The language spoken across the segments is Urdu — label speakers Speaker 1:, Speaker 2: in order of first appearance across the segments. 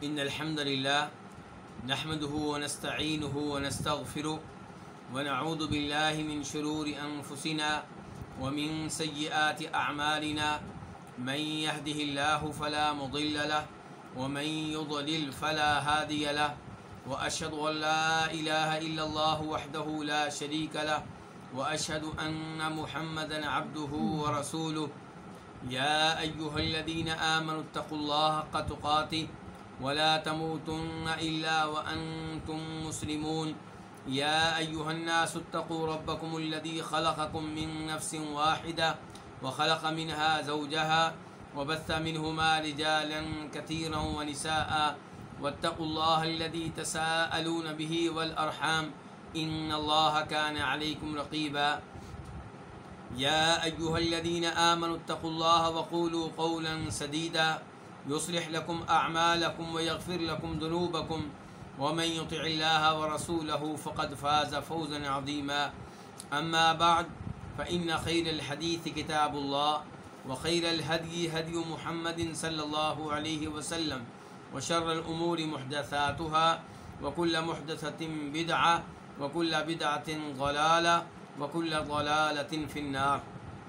Speaker 1: إن الحمد لله نحمده ونستعينه ونستغفره ونعوذ بالله من شرور أنفسنا ومن سيئات أعمالنا من يهده الله فلا مضل له ومن يضلل فلا هادي له وأشهد أن لا إله إلا الله وحده لا شريك له وأشهد أن محمدا عبده ورسوله يا أيها الذين آمنوا اتقوا الله حق تقاته ولا تموتن إلا وأنتم مسلمون يا أيها الناس اتقوا ربكم الذي خلقكم من نفس واحدة وخلق منها زوجها وبث منهما رجالا كثيرا ونساء واتقوا الله الذي تساءلون به والأرحام إن الله كان عليكم رقيبا يا أيها الذين آمنوا اتقوا الله وقولوا قولا سديدا يصلح لكم أعمالكم ويغفر لكم ذنوبكم ومن يطع الله ورسوله فقد فاز فوزا عظيما أما بعد فإن خير الحديث كتاب الله وخير الهدي هدي محمد صلى الله عليه وسلم وشر الأمور محدثاتها وكل محدثة بدعة وكل بدعة ضلالة وكل ضلالة في النار۔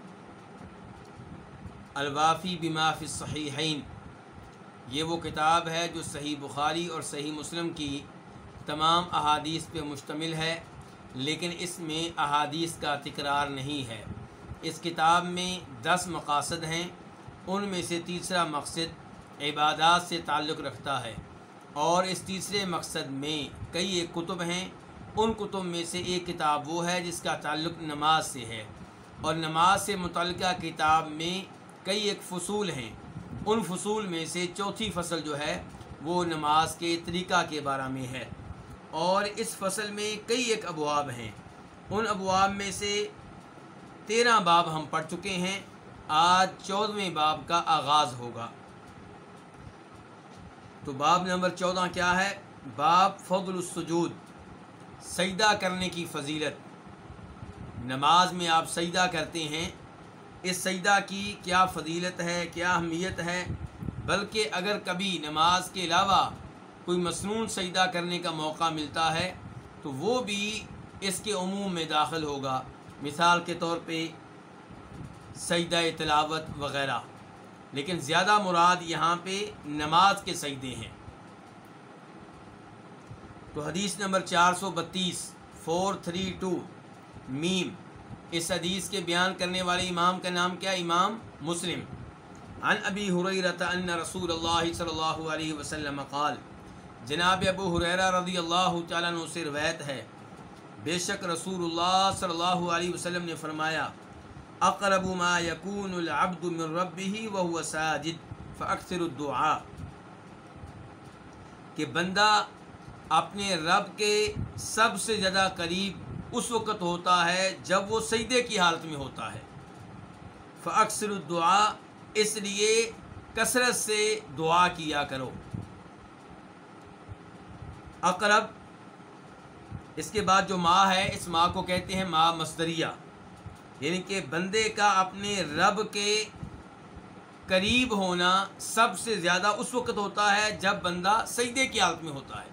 Speaker 1: الوافی بما فی الصحیحین، یہ وہ کتاب ہے جو صحیح بخاری اور صحیح مسلم کی تمام احادیث پہ مشتمل ہے، لیکن اس میں احادیث کا تکرار نہیں ہے۔ اس کتاب میں 10 مقاصد ہیں، ان میں سے تیسرا مقصد عبادات سے تعلق رکھتا ہے، اور اس تیسرے مقصد میں کئی ایک کتب ہیں۔ ان کتب میں سے ایک کتاب وہ ہے جس کا تعلق نماز سے ہے، اور نماز سے متعلقہ کتاب میں کئی ایک فصول ہیں۔ ان فصول میں سے چوتھی فصل جو ہے وہ نماز کے طریقہ کے بارے میں ہے، اور اس فصل میں کئی ایک ابواب ہیں۔ ان ابواب میں سے 13 باب ہم پڑھ چکے ہیں، آج 14ویں باب کا آغاز ہوگا۔ تو باب نمبر 14 کیا ہے؟ باب فضل السجود، سجدہ کرنے کی فضیلت۔ نماز میں آپ سجدہ کرتے ہیں، اس سجدہ کی کیا فضیلت ہے، کیا اہمیت ہے، بلکہ اگر کبھی نماز کے علاوہ کوئی مسنون سجدہ کرنے کا موقع ملتا ہے تو وہ بھی اس کے عموم میں داخل ہوگا، مثال کے طور پہ سجدہ تلاوت وغیرہ، لیکن زیادہ مراد یہاں پہ نماز کے سجدے ہیں۔ تو حدیث نمبر 432 میم، اس حدیث کے بیان کرنے والے امام کا نام کیا؟ امام مسلم۔ عن ابی ہریرہ ان رسول اللہ صلی اللہ علیہ وسلم قال، جناب ابو ہریرہ رضی اللہ تعالیٰ عنہ سے روایت ہے، بے شک رسول اللہ صلی اللہ علیہ وسلم نے فرمایا، اقرب ما یکون العبد من ربہ وہو ساجد فاکثر الدعاء، کہ بندہ اپنے رب کے سب سے زیادہ قریب اس وقت ہوتا ہے جب وہ سجدے کی حالت میں ہوتا ہے۔ فاکثر الدعاء، اس لیے کثرت سے دعا کیا کرو۔ اقرب، اس کے بعد جو ما ہے، اس ما کو کہتے ہیں ما مصدریہ، یعنی کہ بندے کا اپنے رب کے قریب ہونا سب سے زیادہ اس وقت ہوتا ہے جب بندہ سجدے کی حالت میں ہوتا ہے۔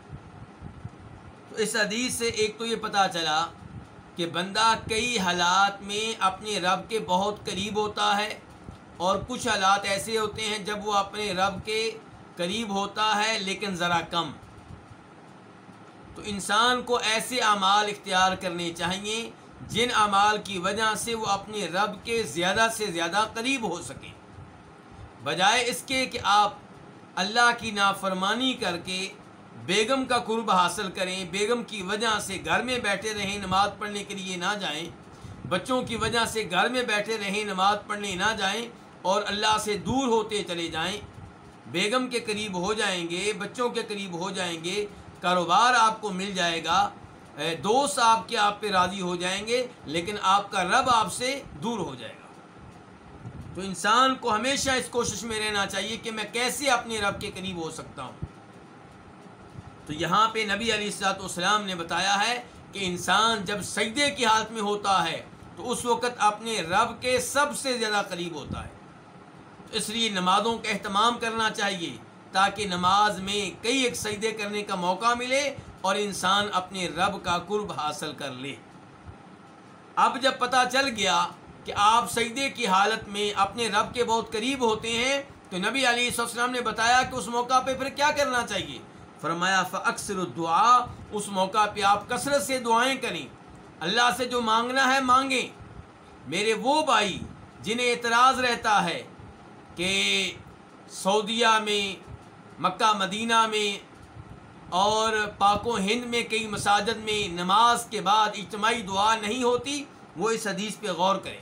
Speaker 1: تو اس حدیث سے ایک تو یہ پتہ چلا کہ بندہ کئی حالات میں اپنے رب کے بہت قریب ہوتا ہے، اور کچھ حالات ایسے ہوتے ہیں جب وہ اپنے رب کے قریب ہوتا ہے لیکن ذرا کم۔ تو انسان کو ایسے اعمال اختیار کرنے چاہیے جن اعمال کی وجہ سے وہ اپنے رب کے زیادہ سے زیادہ قریب ہو سکیں، بجائے اس کے کہ آپ اللہ کی نافرمانی کر کے بیگم کا قرب حاصل کریں، بیگم کی وجہ سے گھر میں بیٹھے رہیں، نماز پڑھنے کے لیے نہ جائیں، بچوں کی وجہ سے گھر میں بیٹھے رہیں، نماز پڑھنے نہ جائیں، اور اللہ سے دور ہوتے چلے جائیں۔ بیگم کے قریب ہو جائیں گے، بچوں کے قریب ہو جائیں گے، کاروبار آپ کو مل جائے گا، دوست آپ کے آپ پہ راضی ہو جائیں گے، لیکن آپ کا رب آپ سے دور ہو جائے گا۔ تو انسان کو ہمیشہ اس کوشش میں رہنا چاہیے کہ میں کیسے اپنے رب کے قریب ہو سکتا ہوں۔ تو یہاں پہ نبی علیہ الصلوۃ والسلام نے بتایا ہے کہ انسان جب سجدے کی حالت میں ہوتا ہے تو اس وقت اپنے رب کے سب سے زیادہ قریب ہوتا ہے۔ تو اس لیے نمازوں کا اہتمام کرنا چاہیے، تاکہ نماز میں کئی ایک سجدے کرنے کا موقع ملے اور انسان اپنے رب کا قرب حاصل کر لے۔ اب جب پتہ چل گیا کہ آپ سجدے کی حالت میں اپنے رب کے بہت قریب ہوتے ہیں تو نبی علیہ السلام نے بتایا کہ اس موقع پہ پھر کیا کرنا چاہیے۔ فرمایا فَأَكْثِرُوا الدُّعَاء، اس موقع پہ آپ کثرت سے دعائیں کریں، اللہ سے جو مانگنا ہے مانگیں۔ میرے وہ بھائی جنہیں اعتراض رہتا ہے کہ سعودیہ میں، مکہ مدینہ میں اور پاک و ہند میں کئی مساجد میں نماز کے بعد اجتماعی دعا نہیں ہوتی، وہ اس حدیث پہ غور کریں۔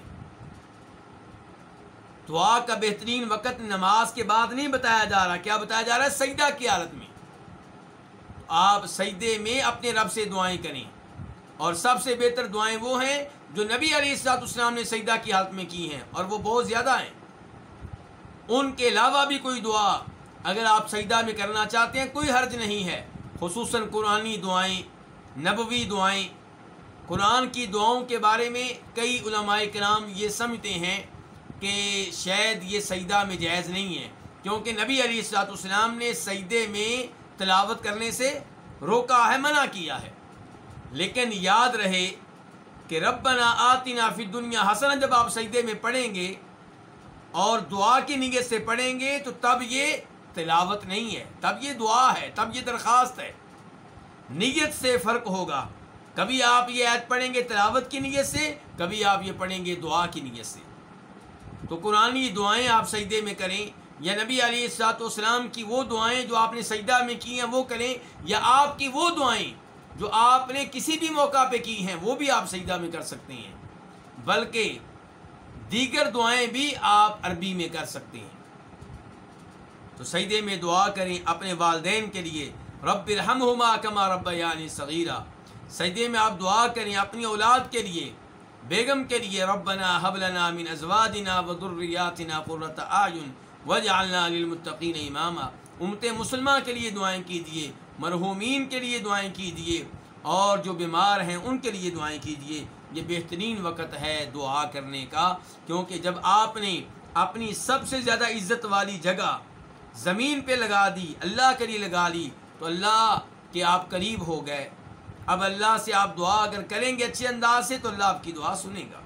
Speaker 1: دعا کا بہترین وقت نماز کے بعد نہیں بتایا جا رہا، کیا بتایا جا رہا ہے؟ سجدہ کی حالت میں۔ آپ سجدے میں اپنے رب سے دعائیں کریں، اور سب سے بہتر دعائیں وہ ہیں جو نبی علیہ السلام نے سجدہ کی حالت میں کی ہیں، اور وہ بہت زیادہ ہیں۔ ان کے علاوہ بھی کوئی دعا اگر آپ سجدہ میں کرنا چاہتے ہیں کوئی حرج نہیں ہے، خصوصاً قرآنی دعائیں، نبوی دعائیں۔ قرآن کی دعاؤں کے بارے میں کئی علماء کرام یہ سمجھتے ہیں کہ شاید یہ سجدہ میں جائز نہیں ہے، کیونکہ نبی علیہ السلام نے سجدے میں تلاوت کرنے سے روکا ہے، منع کیا ہے۔ لیکن یاد رہے کہ ربنا آتنا فی الدنیا حسنہ جب آپ سجدے میں پڑھیں گے اور دعا کی نیت سے پڑھیں گے تو تب یہ تلاوت نہیں ہے، تب یہ دعا ہے، تب یہ درخواست ہے۔ نیت سے فرق ہوگا، کبھی آپ یہ آیت پڑھیں گے تلاوت کی نیت سے، کبھی آپ یہ پڑھیں گے دعا کی نیت سے۔ تو قرآنی دعائیں آپ سجدے میں کریں، یا نبی علیہ السلام کی وہ دعائیں جو آپ نے سجدہ میں کی ہیں وہ کریں، یا آپ کی وہ دعائیں جو آپ نے کسی بھی موقع پہ کی ہیں وہ بھی آپ سجدہ میں کر سکتے ہیں، بلکہ دیگر دعائیں بھی آپ عربی میں کر سکتے ہیں۔ تو سجدے میں دعا کریں اپنے والدین کے لیے، رب ارحمہما کما ربیانی صغیرا۔ سجدے میں آپ دعا کریں اپنی اولاد کے لیے، بیگم کے لیے، ربنا هب لنا من ازواجنا وذرياتنا قرة اعین واجعلنا للمتقین اماما۔ امت مسلمہ کے لیے دعائیں کیجیے، مرحومین کے لیے دعائیں کیجیے، اور جو بیمار ہیں ان کے لیے دعائیں کیجیے۔ یہ بہترین وقت ہے دعا کرنے کا، کیونکہ جب آپ نے اپنی سب سے زیادہ عزت والی جگہ زمین پہ لگا دی، اللہ کے لیے لگا لی، تو اللہ کے آپ قریب ہو گئے۔ اب اللہ سے آپ دعا اگر کریں گے اچھے انداز سے تو اللہ آپ کی دعا سنے گا۔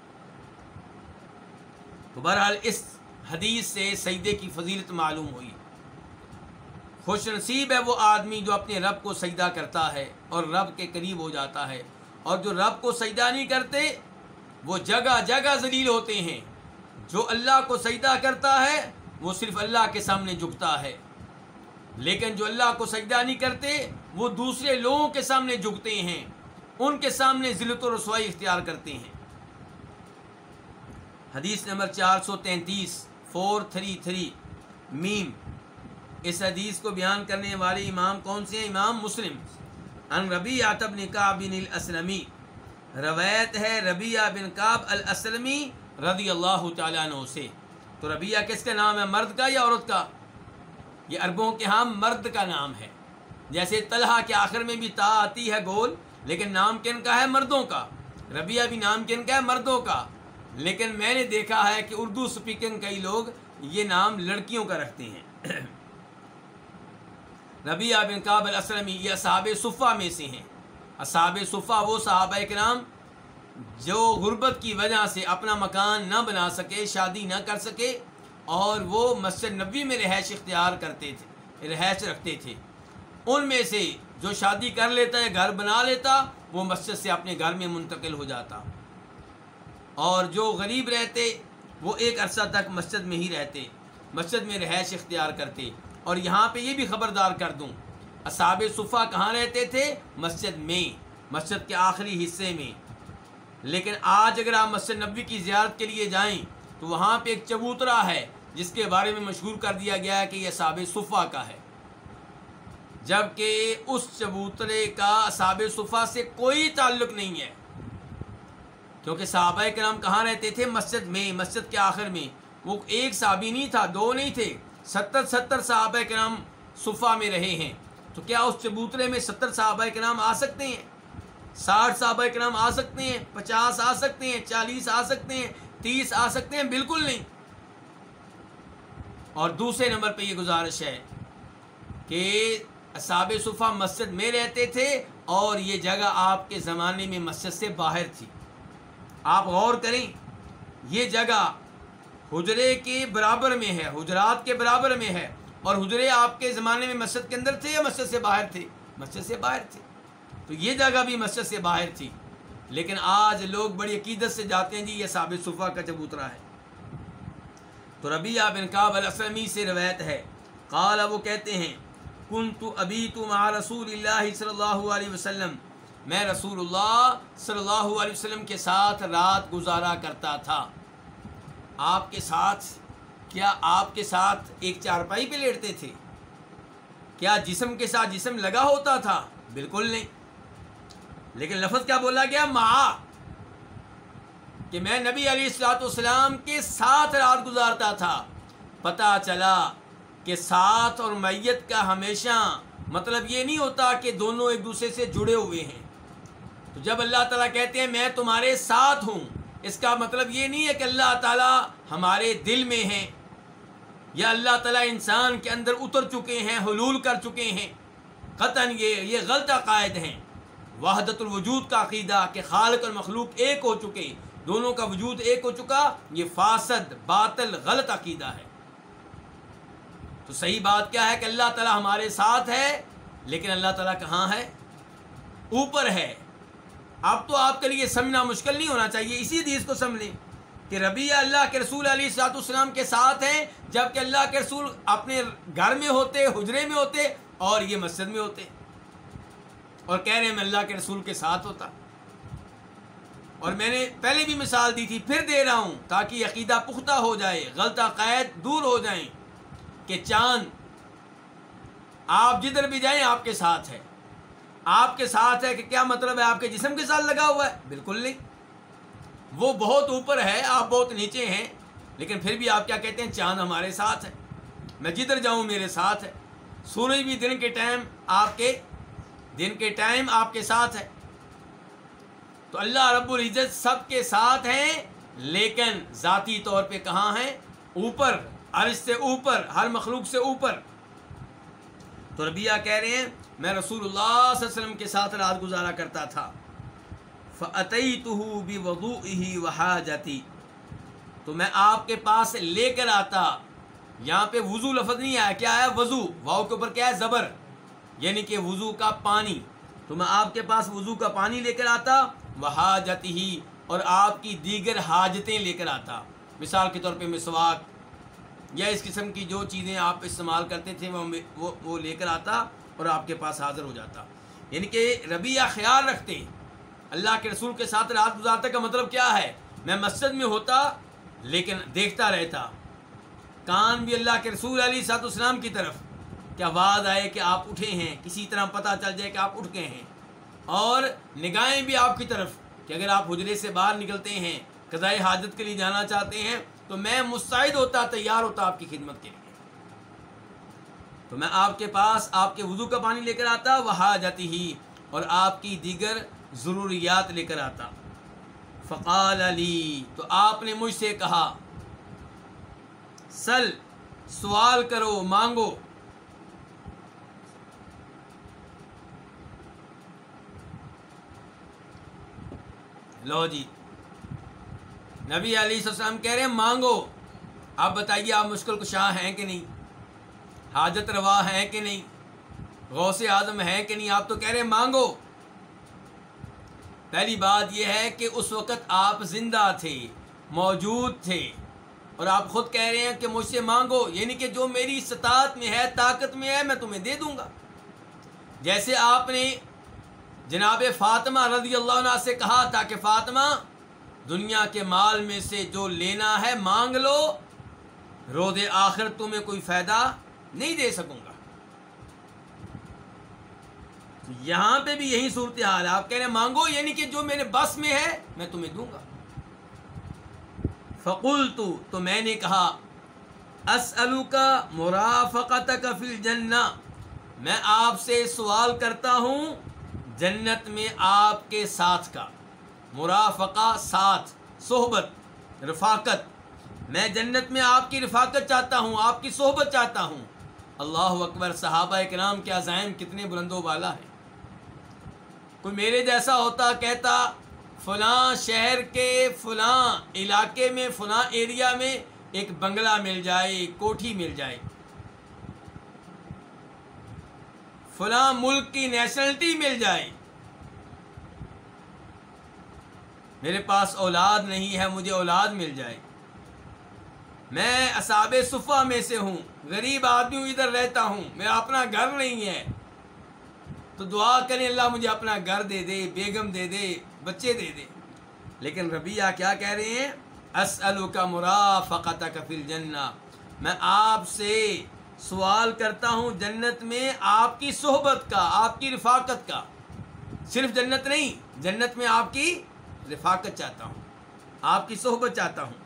Speaker 1: تو بہرحال اس حدیث سے سجدے کی فضیلت معلوم ہوئی۔ خوش نصیب ہے وہ آدمی جو اپنے رب کو سجدہ کرتا ہے اور رب کے قریب ہو جاتا ہے، اور جو رب کو سجدہ نہیں کرتے وہ جگہ جگہ ذلیل ہوتے ہیں۔ جو اللہ کو سجدہ کرتا ہے وہ صرف اللہ کے سامنے جھکتا ہے، لیکن جو اللہ کو سجدہ نہیں کرتے وہ دوسرے لوگوں کے سامنے جھکتے ہیں، ان کے سامنے ذلت و رسوائی اختیار کرتے ہیں۔ حدیث نمبر 433 433 میم۔ اس حدیث کو بیان کرنے والے امام کون سے ہیں؟ امام مسلم۔ ان ربیعہ بن کعب الاسلمی، روایت ہے ربیعہ بن کعب الاسلمی رضی اللہ تعالیٰ عنہ سے۔ تو ربیعہ کس کا نام ہے، مرد کا یا عورت کا؟ یہ عربوں کے ہاں مرد کا نام ہے، جیسے طلحہ کے آخر میں بھی تا آتی ہے گول، لیکن نام کن کا ہے؟ مردوں کا۔ ربیعہ بھی نام کن کا ہے؟ مردوں کا۔ لیکن میں نے دیکھا ہے کہ اردو سپیکنگ کئی لوگ یہ نام لڑکیوں کا رکھتے ہیں۔ ربیعہ بن کعب الاسلمی یہ اصحاب صفہ میں سے ہیں۔ اصحاب صفہ وہ صحابہ کرام جو غربت کی وجہ سے اپنا مکان نہ بنا سکے، شادی نہ کر سکے، اور وہ مسجد نبوی میں رہائش اختیار کرتے تھے، رہائش رکھتے تھے۔ ان میں سے جو شادی کر لیتا ہے، گھر بنا لیتا، وہ مسجد سے اپنے گھر میں منتقل ہو جاتا، اور جو غریب رہتے وہ ایک عرصہ تک مسجد میں ہی رہتے، مسجد میں رہائش اختیار کرتے۔ اور یہاں پہ یہ بھی خبردار کر دوں، اصحاب صفہ کہاں رہتے تھے؟ مسجد میں، مسجد کے آخری حصے میں۔ لیکن آج اگر آپ مسجد نبوی کی زیارت کے لیے جائیں تو وہاں پہ ایک چبوترا ہے جس کے بارے میں مشہور کر دیا گیا ہے کہ یہ اصحاب صفہ کا ہے، جبکہ اس چبوترے کا اصحاب صفہ سے کوئی تعلق نہیں ہے، کیونکہ صحابہ کرام کہاں رہتے تھے؟ مسجد میں، مسجد کے آخر میں۔ وہ ایک صحابی نہیں تھا، دو نہیں تھے، 70 صحابہ کرام صفہ میں رہے ہیں۔ تو کیا اس چبوترے میں 70 صحابہ کرام آ سکتے ہیں؟ 60 صحابہ کرام آ سکتے ہیں؟ 50 آ سکتے ہیں؟ 40 آ سکتے ہیں؟ 30 آ سکتے ہیں؟ بالکل نہیں۔ اور دوسرے نمبر پہ یہ گزارش ہے کہ اصحاب صفہ مسجد میں رہتے تھے اور یہ جگہ آپ کے زمانے میں مسجد سے باہر تھی. آپ غور کریں، یہ جگہ حجرے کے برابر میں ہے، حجرات کے برابر میں ہے، اور حجرے آپ کے زمانے میں مسجد کے اندر تھے یا مسجد سے باہر تھے؟ مسجد سے باہر تھے. تو یہ جگہ بھی مسجد سے باہر تھی. لیکن آج لوگ بڑی عقیدت سے جاتے ہیں جی یہ اصحاب صفہ کا چبوترا ہے. تو ربیعہ بن کعب الاسلمی سے روایت ہے، قال، وہ کہتے ہیں، کنت ابیت مع رسول اللہ صلی اللہ علیہ وسلم، میں رسول اللہ صلی اللہ علیہ وسلم کے ساتھ رات گزارا کرتا تھا. آپ کے ساتھ، کیا آپ کے ساتھ ایک چارپائی پہ لیٹتے تھے؟ کیا جسم کے ساتھ جسم لگا ہوتا تھا؟ بالکل نہیں. لیکن لفظ کیا بولا گیا؟ مع، کہ میں نبی علیہ الصلوۃ والسلام کے ساتھ رات گزارتا تھا. پتہ چلا کہ ساتھ اور میت کا ہمیشہ مطلب یہ نہیں ہوتا کہ دونوں ایک دوسرے سے جڑے ہوئے ہیں. تو جب اللہ تعالیٰ کہتے ہیں میں تمہارے ساتھ ہوں، اس کا مطلب یہ نہیں ہے کہ اللہ تعالیٰ ہمارے دل میں ہیں یا اللہ تعالیٰ انسان کے اندر اتر چکے ہیں، حلول کر چکے ہیں. قطعاً یہ غلط عقائد ہیں. وحدت الوجود کا عقیدہ کہ خالق اور مخلوق ایک ہو چکے، دونوں کا وجود ایک ہو چکا، یہ فاسد، باطل، غلط عقیدہ ہے. تو صحیح بات کیا ہے کہ اللہ تعالیٰ ہمارے ساتھ ہے، لیکن اللہ تعالیٰ کہاں ہے؟ اوپر ہے. اب تو آپ کے لیے سمجھنا مشکل نہیں ہونا چاہیے. اسی حدیث کو سمجھ لیں کہ ربیعہ اللہ کے رسول علیہ الصلوۃ والسلام کے ساتھ ہیں، جبکہ اللہ کے رسول اپنے گھر میں ہوتے، حجرے میں ہوتے، اور یہ مسجد میں ہوتے، اور کہہ رہے ہیں میں اللہ کے رسول کے ساتھ ہوتا. اور میں نے پہلے بھی مثال دی تھی، پھر دے رہا ہوں تاکہ یہ عقیدہ پختہ ہو جائے، غلط عقائد دور ہو جائیں کہ چاند آپ جدھر بھی جائیں آپ کے ساتھ ہے. آپ کے ساتھ ہے کہ کیا مطلب ہے آپ کے جسم کے ساتھ لگا ہوا ہے؟ بالکل نہیں. وہ بہت اوپر ہے، آپ بہت نیچے ہیں، لیکن پھر بھی آپ کیا کہتے ہیں؟ چاند ہمارے ساتھ ہے، میں جدھر جاؤں میرے ساتھ ہے. سورج بھی دن کے ٹائم آپ کے ساتھ ہے. تو اللہ رب العزت سب کے ساتھ ہیں، لیکن ذاتی طور پہ کہاں ہیں؟ اوپر، عرش سے اوپر، ہر مخلوق سے اوپر. تو ربیعہ کہہ رہے ہیں میں رسول اللہ صلی اللہ علیہ وسلم کے ساتھ رات گزارا کرتا تھا. فَأَتَيْتُهُ بِوَضُوئِهِ وَحَاجَتِي، تو میں آپ کے پاس لے کر آتا. یہاں پہ وضو لفظ نہیں آیا، کیا ہے؟ وضو. واؤ کے اوپر کیا ہے؟ زبر، یعنی کہ وضو کا پانی. تو میں آپ کے پاس وضو کا پانی لے کر آتا، وحاجتہ، اور آپ کی دیگر حاجتیں لے کر آتا. مثال کے طور پہ مسواک یا اس قسم کی جو چیزیں آپ استعمال کرتے تھے وہ لے کر آتا اور آپ کے پاس حاضر ہو جاتا. یعنی کہ ربیعہ خیال رکھتے اللہ کے رسول کے ساتھ رات گزارتا کا مطلب کیا ہے؟ میں مسجد میں ہوتا لیکن دیکھتا رہتا، کان بھی اللہ کے رسول علیہ الصلوۃ والسلام کی طرف کہ آواز آئے کہ آپ اٹھے ہیں، کسی طرح پتہ چل جائے کہ آپ اٹھ گئے ہیں، اور نگاہیں بھی آپ کی طرف کہ اگر آپ حجرے سے باہر نکلتے ہیں، قضاء حاجت کے لیے جانا چاہتے ہیں، تو میں مستعد ہوتا، تیار ہوتا آپ کی خدمت کے لیے. تو میں آپ کے پاس آپ کے وضو کا پانی لے کر آتا، وحاجتہ، اور آپ کی دیگر ضروریات لے کر آتا. فقال لی، تو آپ نے مجھ سے کہا، سل، سوال کرو، مانگو. لو جی، نبی علیہ السلام کہہ رہے ہیں مانگو. آپ بتائیے آپ مشکل کشا ہیں کہ نہیں؟ حاجت روا ہیں کہ نہیں؟ غوث اعظم ہیں کہ نہیں؟ آپ تو کہہ رہے ہیں مانگو. پہلی بات یہ ہے کہ اس وقت آپ زندہ تھے، موجود تھے، اور آپ خود کہہ رہے ہیں کہ مجھ سے مانگو، یعنی کہ جو میری استطاعت میں ہے، طاقت میں ہے، میں تمہیں دے دوں گا. جیسے آپ نے جناب فاطمہ رضی اللہ عنہ سے کہا تھا کہ فاطمہ دنیا کے مال میں سے جو لینا ہے مانگ لو، روز آخر تمہیں کوئی فائدہ نہیں دے سکوں گا. یہاں پہ بھی یہی صورتحال ہے. آپ کہہ رہے ہیں مانگو، یعنی کہ جو میرے بس میں ہے میں تمہیں دوں گا. فقلت، تو میں نے کہا، اسألک مرافقتک فی الجنہ، میں آپ سے سوال کرتا ہوں جنت میں آپ کے ساتھ کا. مرافقہ، ساتھ، صحبت، رفاقت. میں جنت میں آپ کی رفاقت چاہتا ہوں، آپ کی صحبت چاہتا ہوں. اللہ اکبر، صحابہ کرام کے عزائم کتنے بلند و بالا ہیں. کوئی میرے جیسا ہوتا کہتا فلاں شہر کے فلاں علاقے میں فلاں ایریا میں ایک بنگلہ مل جائے، کوٹھی مل جائے، فلاں ملک کی نیشنلٹی مل جائے، میرے پاس اولاد نہیں ہے، مجھے اولاد مل جائے، میں اصحاب صفہ میں سے ہوں، غریب آدمی ہوں، ادھر رہتا ہوں، میرا اپنا گھر نہیں ہے، تو دعا کریں اللہ مجھے اپنا گھر دے دے، بیگم دے دے، بچے دے دے. لیکن ربیہ کیا کہہ رہے ہیں؟ اسألک مرافقتک فی الجنہ، میں آپ سے سوال کرتا ہوں جنت میں آپ کی صحبت کا، آپ کی رفاقت کا. صرف جنت نہیں، جنت میں آپ کی رفاقت چاہتا ہوں، آپ کی صحبت چاہتا ہوں.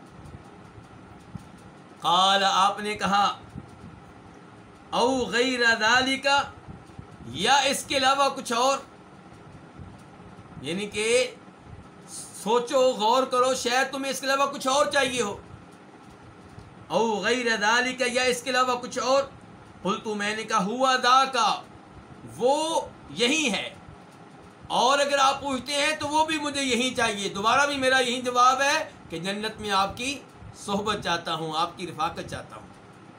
Speaker 1: قال، آپ نے کہا او غیر ذالک، یا اس کے علاوہ کچھ اور، یعنی کہ سوچو غور کرو، شاید تمہیں اس کے علاوہ کچھ اور چاہیے ہو. او غیر ذالک، یا اس کے علاوہ کچھ اور. قلت، میں نے کہا ہوا ذاک، وہ یہی ہے، اور اگر آپ پوچھتے ہیں تو وہ بھی مجھے یہی چاہیے. دوبارہ بھی میرا یہی جواب ہے کہ جنت میں آپ کی صحبت چاہتا ہوں، آپ کی رفاقت چاہتا ہوں.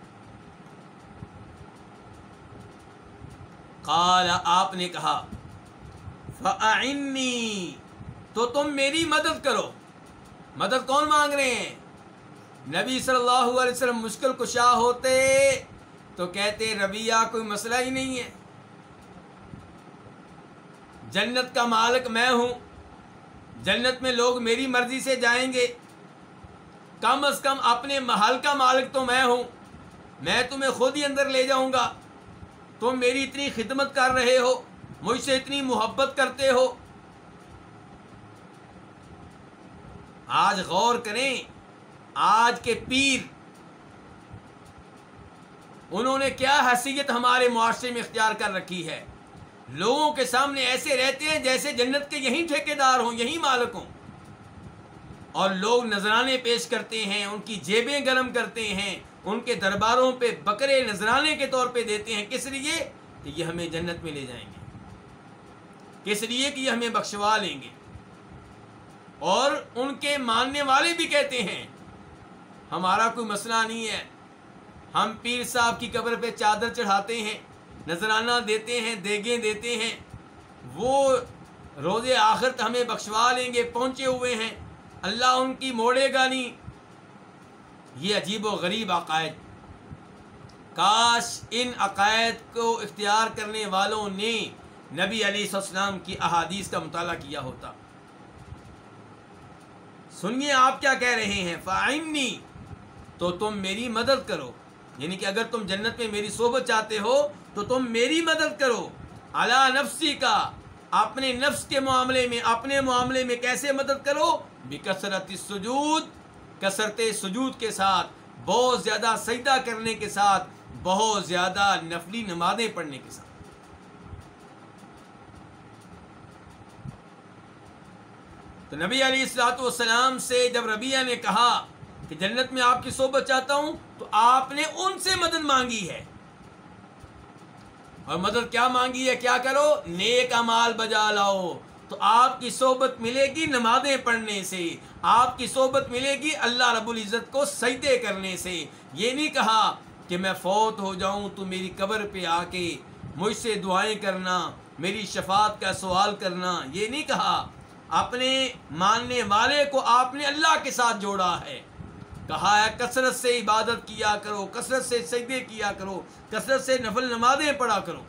Speaker 1: قال، آپ نے کہا فأعنی، تو تم میری مدد کرو. مدد کون مانگ رہے ہیں؟ نبی صلی اللہ علیہ وسلم مشکل کشا ہوتے تو کہتے ربیہ کوئی مسئلہ ہی نہیں ہے، جنت کا مالک میں ہوں، جنت میں لوگ میری مرضی سے جائیں گے، کم از کم اپنے محل کا مالک تو میں ہوں، میں تمہیں خود ہی اندر لے جاؤں گا. تم میری اتنی خدمت کر رہے ہو، مجھ سے اتنی محبت کرتے ہو. آج غور کریں، آج کے پیر انہوں نے کیا حیثیت ہمارے معاشرے میں اختیار کر رکھی ہے. لوگوں کے سامنے ایسے رہتے ہیں جیسے جنت کے یہی ٹھیکیدار ہوں، یہی مالک ہوں، اور لوگ نذرانے پیش کرتے ہیں، ان کی جیبیں گرم کرتے ہیں، ان کے درباروں پہ بکرے نذرانے کے طور پہ دیتے ہیں. کس لیے؟ کہ یہ ہمیں جنت میں لے جائیں گے، کس لیے کہ یہ ہمیں بخشوا لیں گے. اور ان کے ماننے والے بھی کہتے ہیں ہمارا کوئی مسئلہ نہیں ہے، ہم پیر صاحب کی قبر پہ چادر چڑھاتے ہیں، نذرانہ دیتے ہیں، دیگیں دیتے ہیں، وہ روز آخرت ہمیں بخشوا لیں گے، پہنچے ہوئے ہیں، اللہ ان کی موڑے گا نہیں. یہ عجیب و غریب عقائد. کاش ان عقائد کو اختیار کرنے والوں نے نبی علیہ السلام کی احادیث کا مطالعہ کیا ہوتا. سنیے آپ کیا کہہ رہے ہیں، فَأَعِنِّي، تو تم میری مدد کرو، یعنی کہ اگر تم جنت میں میری صحبت چاہتے ہو تو تم میری مدد کرو. علی نفسی کا، اپنے نفس کے معاملے میں، اپنے معاملے میں کیسے مدد کرو؟ بکثرت السجود، کثرت سجود کے ساتھ، بہت زیادہ سجدہ کرنے کے ساتھ، بہت زیادہ نفلی نمازیں پڑھنے کے ساتھ. تو نبی علیہ الصلوۃ والسلام سے جب ربیہ نے کہا کہ جنت میں آپ کی صحبت چاہتا ہوں، تو آپ نے ان سے مدد مانگی ہے. اور مدد کیا مانگی ہے؟ کیا کرو؟ نیک اعمال بجا لاؤ. تو آپ کی صحبت ملے گی نمازیں پڑھنے سے، آپ کی صحبت ملے گی اللہ رب العزت کو سجدے کرنے سے. یہ نہیں کہا کہ میں فوت ہو جاؤں تو میری قبر پہ آ کے مجھ سے دعائیں کرنا، میری شفاعت کا سوال کرنا. یہ نہیں کہا. اپنے ماننے والے کو آپ نے اللہ کے ساتھ جوڑا ہے. کہا ہے کثرت سے عبادت کیا کرو، کثرت سے سجدے کیا کرو، کثرت سے نفل نمازیں پڑھا کرو.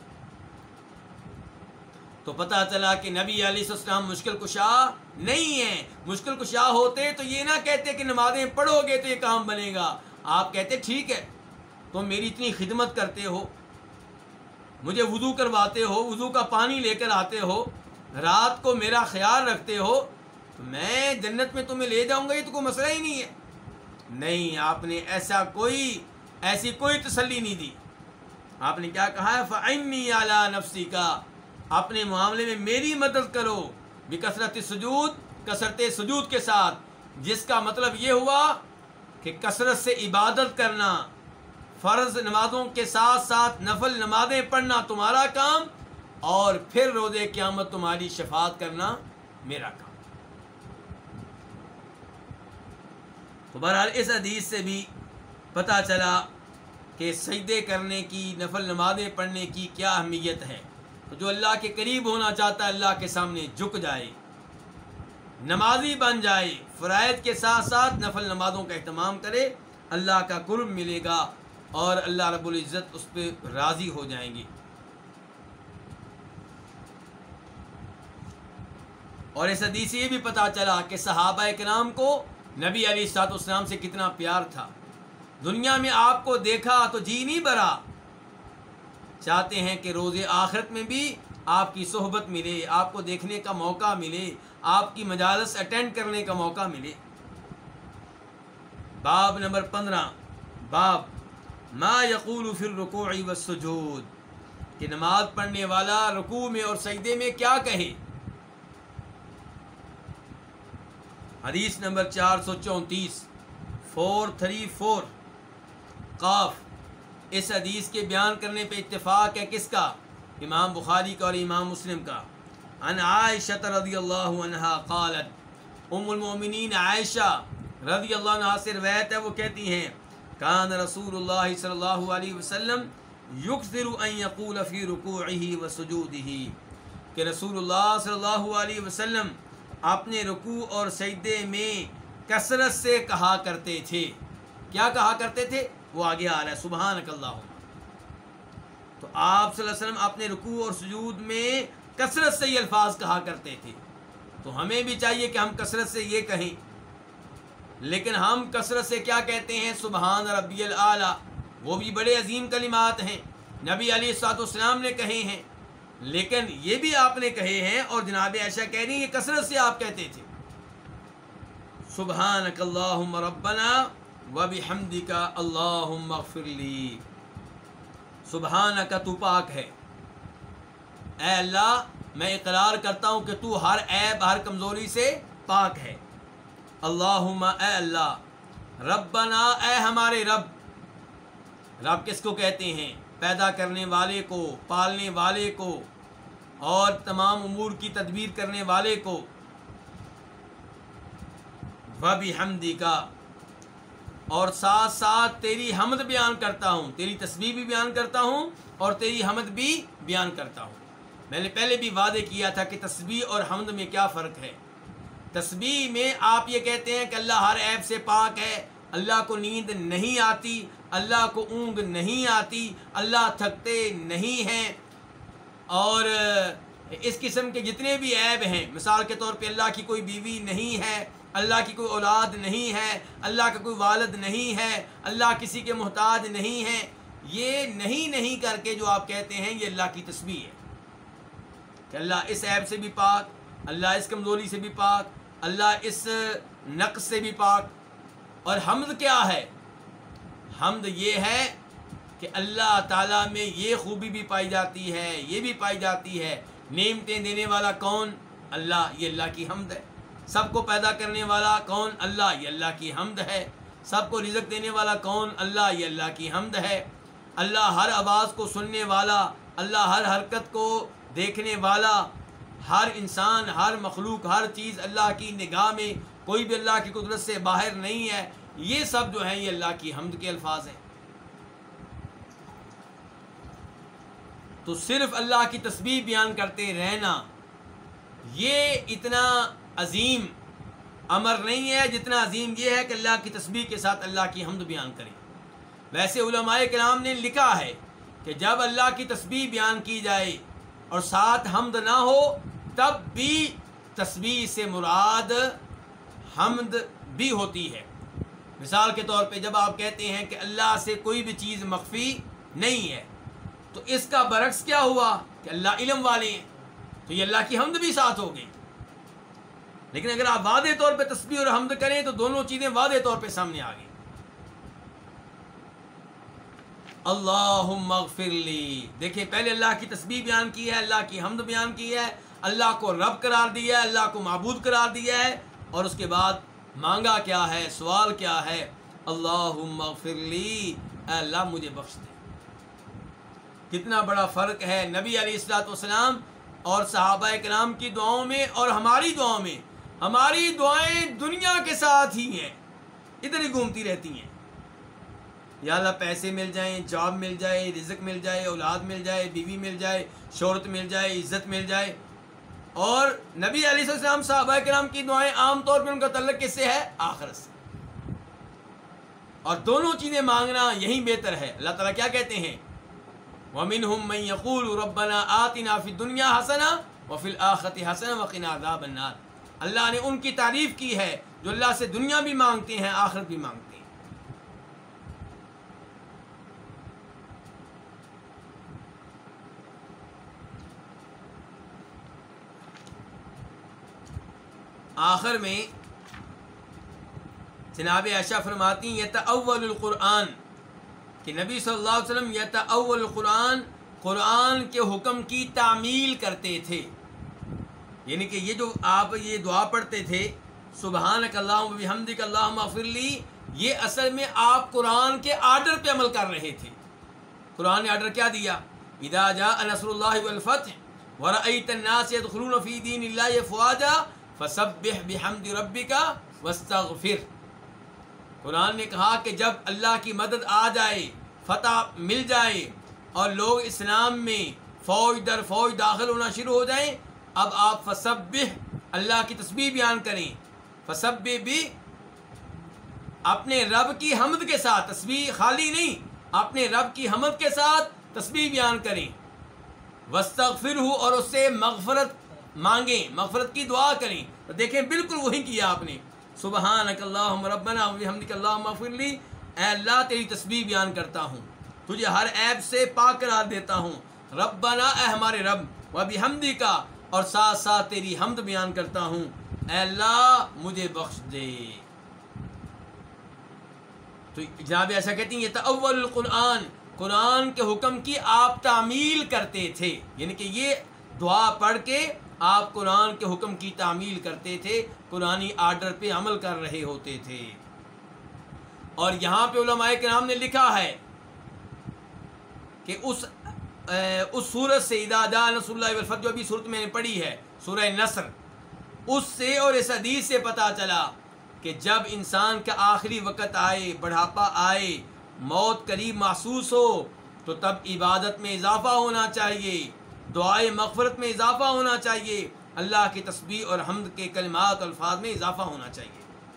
Speaker 1: تو پتہ چلا کہ نبی علیہ السلام مشکل کشا نہیں ہیں. مشکل کشا ہوتے تو یہ نہ کہتے کہ نمازیں پڑھو گے تو یہ کام بنے گا. آپ کہتے ٹھیک ہے، تم میری اتنی خدمت کرتے ہو، مجھے وضو کرواتے ہو، وضو کا پانی لے کر آتے ہو، رات کو میرا خیال رکھتے ہو، تو میں جنت میں تمہیں لے جاؤں گا، یہ تو کوئی مسئلہ ہی نہیں ہے. نہیں، آپ نے ایسی کوئی تسلی نہیں دی. آپ نے کیا کہا ہے؟ فَعِنِّي عَلَى نَفْسِكَ، اپنے معاملے میں میری مدد کرو، بکثرت سجود، کثرت سجود کے ساتھ، جس کا مطلب یہ ہوا کہ کثرت سے عبادت کرنا، فرض نمازوں کے ساتھ ساتھ نفل نمازیں پڑھنا تمہارا کام، اور پھر روز قیامت تمہاری شفاعت کرنا میرا کام۔ تو بہرحال اس حدیث سے بھی پتہ چلا کہ سجدے کرنے کی، نفل نمازیں پڑھنے کی کیا اہمیت ہے۔ تو جو اللہ کے قریب ہونا چاہتا ہے اللہ کے سامنے جھک جائے، نمازی بن جائے، فرائض کے ساتھ ساتھ نفل نمازوں کا اہتمام کرے، اللہ کا قرب ملے گا اور اللہ رب العزت اس پہ راضی ہو جائیں گے۔ اور اس حدیث سے یہ بھی پتہ چلا کہ صحابہ کرام کو نبی علیہ الصلوۃ والسلام سے کتنا پیار تھا۔ دنیا میں آپ کو دیکھا تو جی نہیں بھرا، چاہتے ہیں کہ روز آخرت میں بھی آپ کی صحبت ملے، آپ کو دیکھنے کا موقع ملے، آپ کی مجالس اٹینڈ کرنے کا موقع ملے۔ باب نمبر 15، باب ما یقول فی الرکوع والسجود، کہ نماز پڑھنے والا رکوع میں اور سجدے میں کیا کہے۔ حدیث نمبر 434، 434 قاف۔ اس حدیث کے بیان کرنے پہ اتفاق ہے کس کا؟ امام بخاری کا اور امام مسلم کا۔ عن عائشہ رضی اللہ عنہا قالت، ام المؤمنین عائشہ رضی اللہ عنہا سے روایت ہے، وہ کہتی ہیں کان رسول اللہ صلی اللہ علیہ وسلم یکثر ان یقول فی رکوعہ وسجودہ، کہ رسول اللہ صلی اللہ علیہ وسلم اپنے رکوع اور سجدے میں کثرت سے کہا کرتے تھے۔ کیا کہا کرتے تھے؟ وہ آگے آ رہا ہے، سبحانک اللہم۔ تو آپ صلی اللہ علیہ وسلم اپنے رکوع اور سجود میں کثرت سے یہ الفاظ کہا کرتے تھے، تو ہمیں بھی چاہیے کہ ہم کثرت سے یہ کہیں۔ لیکن ہم کثرت سے کیا کہتے ہیں؟ سبحان ربی الاعلیٰ، وہ بھی بڑے عظیم کلمات ہیں، نبی علیہ الصلوۃ والسلام نے کہے ہیں، لیکن یہ بھی آپ نے کہے ہیں، اور جناب عائشہ کہہ رہی ہیں یہ کثرت سے آپ کہتے تھے۔ سبحانک اللہم ربنا وبحمدک اللہم اغفر لی، سبحانک تو پاک ہے، اے اللہ میں اقرار کرتا ہوں کہ تو ہر عیب ہر کمزوری سے پاک ہے۔ اللہم اے اللہ، ربنا اے ہمارے رب، رب کس کو کہتے ہیں؟ پیدا کرنے والے کو، پالنے والے کو، اور تمام امور کی تدبیر کرنے والے کو۔ وبحمدک، اور ساتھ ساتھ تیری حمد بیان کرتا ہوں، تیری تسبیح بھی بیان کرتا ہوں اور تیری حمد بھی بیان کرتا ہوں۔ میں نے پہلے بھی وعدے کیا تھا کہ تسبیح اور حمد میں کیا فرق ہے۔ تسبیح میں آپ یہ کہتے ہیں کہ اللہ ہر عیب سے پاک ہے، اللہ کو نیند نہیں آتی، اللہ کو اونگ نہیں آتی، اللہ تھکتے نہیں ہیں، اور اس قسم کے جتنے بھی عیب ہیں، مثال کے طور پہ اللہ کی کوئی بیوی نہیں ہے، اللہ کی کوئی اولاد نہیں ہے، اللہ کا کوئی والد نہیں ہے، اللہ کسی کے محتاج نہیں ہے، یہ نہیں کر کے جو آپ کہتے ہیں یہ اللہ کی تسبیح ہے کہ اللہ اس عیب سے بھی پاک، اللہ اس کمزوری سے بھی پاک، اللہ اس نقص سے بھی پاک۔ اور حمد کیا ہے؟ حمد یہ ہے کہ اللہ تعالیٰ میں یہ خوبی بھی پائی جاتی ہے، یہ بھی پائی جاتی ہے، نعمتیں دینے والا کون؟ اللہ، یہ اللہ کی حمد ہے۔ سب کو پیدا کرنے والا کون؟ اللہ، یہ اللہ کی حمد ہے۔ سب کو رزق دینے والا کون؟ اللہ، یہ اللہ کی حمد ہے۔ اللہ ہر آواز کو سننے والا، اللہ ہر حرکت کو دیکھنے والا، ہر انسان، ہر مخلوق، ہر چیز اللہ کی نگاہ میں، کوئی بھی اللہ کی قدرت سے باہر نہیں ہے۔ یہ سب جو ہیں یہ اللہ کی حمد کے الفاظ ہیں۔ تو صرف اللہ کی تسبیح بیان کرتے رہنا یہ اتنا عظیم امر نہیں ہے جتنا عظیم یہ ہے کہ اللہ کی تسبیح کے ساتھ اللہ کی حمد بیان کریں۔ ویسے علماء کرام نے لکھا ہے کہ جب اللہ کی تسبیح بیان کی جائے اور ساتھ حمد نہ ہو تب بھی تسبیح سے مراد حمد بھی ہوتی ہے۔ مثال کے طور پہ جب آپ کہتے ہیں کہ اللہ سے کوئی بھی چیز مخفی نہیں ہے، تو اس کا برعکس کیا ہوا کہ اللہ علم والے ہیں، تو یہ اللہ کی حمد بھی ساتھ ہو گئی۔ لیکن اگر آپ واضح طور پہ تسبیح اور حمد کریں تو دونوں چیزیں واضح طور پہ سامنے آ گئی۔ اللہم اغفر لی، دیکھیں پہلے اللہ کی تسبیح بیان کی ہے، اللہ کی حمد بیان کی ہے، اللہ کو رب قرار دیا ہے، اللہ کو معبود قرار دیا ہے، اور اس کے بعد مانگا کیا ہے، سوال کیا ہے؟ اللہم اغفر لی، اے اللہ مجھے بخش دے۔ کتنا بڑا فرق ہے نبی علیہ الصلوۃ والسلام اور صحابہ کرام کی دعاؤں میں اور ہماری دعاؤں میں۔ ہماری دعائیں دنیا کے ساتھ ہی ہیں، ادھر ہی گھومتی رہتی ہیں، یا اللہ پیسے مل جائیں، جاب مل جائے، رزق مل جائے، اولاد مل جائے، بیوی مل جائے، شہرت مل جائے، عزت مل جائے۔ اور نبی علیہ السلام صحابہ کرام کی دعائیں عام طور پہ ان کا تعلق کس سے ہے؟ آخرت سے۔ اور دونوں چیزیں مانگنا یہی بہتر ہے۔ اللہ تعالیٰ کیا کہتے ہیں؟ وَمِنْهُمْ مَنْ يَقُولُ رَبَّنَا آتِنَا فِي الدُّنْيَا حَسَنَةً وَفِي الْآخِرَةِ حَسَنَةً وَقِنَا عَذَابَ النَّارِ۔ اللہ نے ان کی تعریف کی ہے جو اللہ سے دنیا بھی مانگتے ہیں، آخرت بھی مانگتے ہیں۔ آخر میں جناب عائشہ فرماتی ہیں یتأول القرآن، کہ نبی صلی اللہ علیہ وسلم یتأول القرآن، قرآن کے حکم کی تعمیل کرتے تھے۔ یعنی کہ یہ جو آپ یہ دعا پڑھتے تھے سبحانک اللہم وبحمدک اللہم اغفر لی، یہ اصل میں آپ قرآن کے آرڈر پہ عمل کر رہے تھے۔ قرآن نے آرڈر کیا دیا؟ اذا جاء نصر اللہ والفتح ورأیت الناس يدخلون فی دین اللہ افواجا فسبح بحمد ربک واستغفر۔ قرآن نے کہا کہ جب اللہ کی مدد آ جائے، فتح مل جائے اور لوگ اسلام میں فوج در فوج داخل ہونا شروع ہو جائیں، اب آپ فسبح، اللہ کی تسبیح بیان کریں۔ فسبح بھی اپنے رب کی حمد کے ساتھ، تسبیح خالی نہیں، اپنے رب کی حمد کے ساتھ تسبیح بیان کریں۔ واستغفرہ، اور اس سے مغفرت مانگیں، مغفرت کی دعا کریں۔ تو دیکھیں بالکل وہی کیا آپ نے، سبحانک اللہم ربنا وبحمدک اللہم اغفر لی، اے اللہ تیری تسبیح بیان کرتا ہوں، تجھے ہر عیب سے پاک قرار دیتا ہوں، ربنا اے ہمارے رب، وبحمدک اور ساتھ ساتھ تیری حمد بیان کرتا ہوں، اے اللہ مجھے بخش دے۔ تو جناب ایسا کہتی ہیں یتأول القرآن، قرآن کے حکم کی آپ تعمیل کرتے تھے، یعنی کہ یہ دعا پڑھ کے آپ قرآن کے حکم کی تعمیل کرتے تھے، قرآنی آرڈر پہ عمل کر رہے ہوتے تھے۔ اور یہاں پہ علماء کرام نے لکھا ہے کہ اس صورت سے اذا جاء نصر اللہ والفتح، جو ابھی صورت میں نے پڑھی ہے سورہ نصر، اس سے اور اس حدیث سے پتہ چلا کہ جب انسان کا آخری وقت آئے، بڑھاپا آئے، موت قریب محسوس ہو، تو تب عبادت میں اضافہ ہونا چاہیے، دعائے مغفرت میں اضافہ ہونا چاہیے، اللہ کی تسبیح اور حمد کے کلمات الفاظ میں اضافہ ہونا چاہیے۔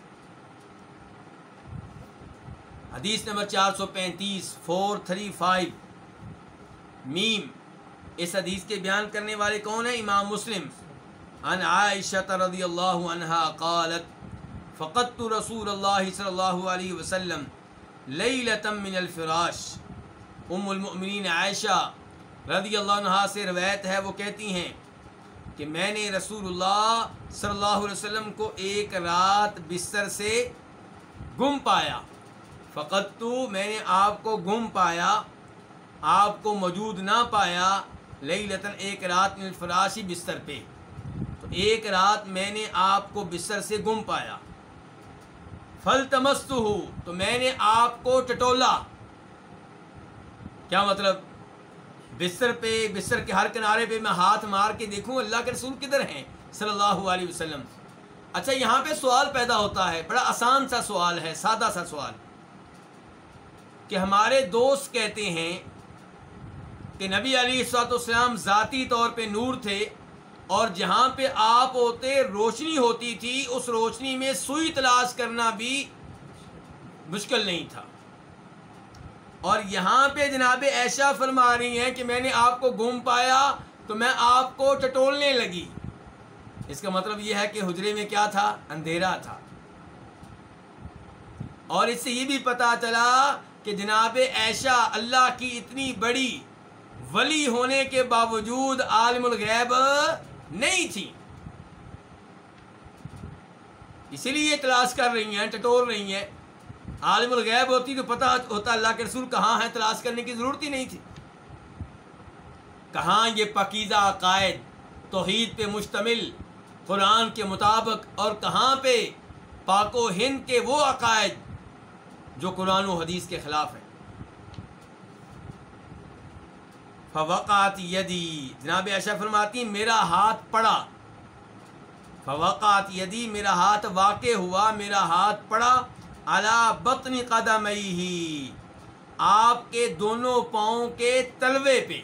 Speaker 1: حدیث نمبر 435 435 میم، اس حدیث کے بیان کرنے والے کون ہیں؟ امام مسلم۔ عن عائشہ رضی اللہ عنہا قالت فقدت رسول اللہ صلی اللہ علیہ وسلم لیلۃ من الفراش۔ ام المؤمنین عائشہ رضی اللہ عنہا سے روایت ہے، وہ کہتی ہیں کہ میں نے رسول اللہ صلی اللہ علیہ وسلم کو ایک رات بستر سے گم پایا۔ فقدت، میں نے آپ کو گم پایا، آپ کو موجود نہ پایا، لیلۃ ایک رات من الفراش، بستر پہ، تو ایک رات میں نے آپ کو بستر سے گم پایا۔ فالتمستہ، تو میں نے آپ کو ٹٹولا۔ کیا مطلب؟ بستر پہ، بستر کے ہر کنارے پہ میں ہاتھ مار کے دیکھوں اللہ کے رسول کدھر ہیں صلی اللہ علیہ وسلم۔ اچھا یہاں پہ سوال پیدا ہوتا ہے، بڑا آسان سا سوال ہے، سادہ سا سوال، کہ ہمارے دوست کہتے ہیں کہ نبی علیہ الصلوۃ والسلام ذاتی طور پہ نور تھے، اور جہاں پہ آپ ہوتے روشنی ہوتی تھی، اس روشنی میں سوئی تلاش کرنا بھی مشکل نہیں تھا، اور یہاں پہ جناب عائشہ فرما رہی ہیں کہ میں نے آپ کو گم پایا تو میں آپ کو ٹٹولنے لگی۔ اس کا مطلب یہ ہے کہ حجرے میں کیا تھا؟ اندھیرا تھا۔ اور اس سے یہ بھی پتہ چلا کہ جناب عائشہ اللہ کی اتنی بڑی ولی ہونے کے باوجود عالم الغیب نہیں تھی، اسی لیے یہ تلاش کر رہی ہیں، ٹٹول رہی ہیں۔ عالم الغیب ہوتی تو پتہ ہوتا اللہ کے رسول کہاں ہیں، تلاش کرنے کی ضرورت ہی نہیں تھی۔ کہاں یہ پاکیزہ عقائد توحید پہ مشتمل قرآن کے مطابق، اور کہاں پہ پاک و ہند کے وہ عقائد جو قرآن و حدیث کے خلاف ہیں۔ فوقعت یدی، جناب عائشہ فرماتی میرا ہاتھ پڑا، فوقعت یدی میرا ہاتھ واقع ہوا، میرا ہاتھ پڑا، علی بطن قدمیہ، آپ کے دونوں پاؤں کے تلوے پہ،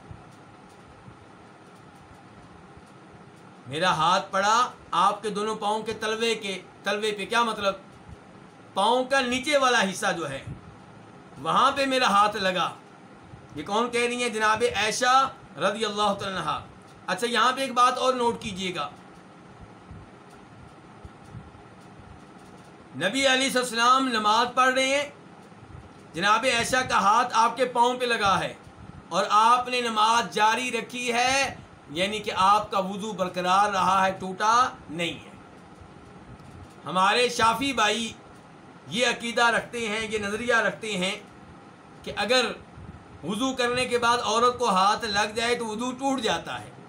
Speaker 1: میرا ہاتھ پڑا آپ کے دونوں پاؤں کے تلوے پہ، کیا مطلب؟ پاؤں کا نیچے والا حصہ جو ہے وہاں پہ میرا ہاتھ لگا۔ یہ کون کہہ رہی ہیں؟ جناب عائشہ رضی اللہ تعالی عنہا۔ اچھا یہاں پہ ایک بات اور نوٹ کیجئے گا، نبی علیہ السلام نماز پڑھ رہے ہیں، جناب عائشہ کا ہاتھ آپ کے پاؤں پہ لگا ہے اور آپ نے نماز جاری رکھی ہے، یعنی کہ آپ کا وضو برقرار رہا ہے، ٹوٹا نہیں ہے۔ ہمارے شافعی بھائی یہ عقیدہ رکھتے ہیں، یہ نظریہ رکھتے ہیں کہ اگر وضو کرنے کے بعد عورت کو ہاتھ لگ جائے تو وضو ٹوٹ جاتا ہے۔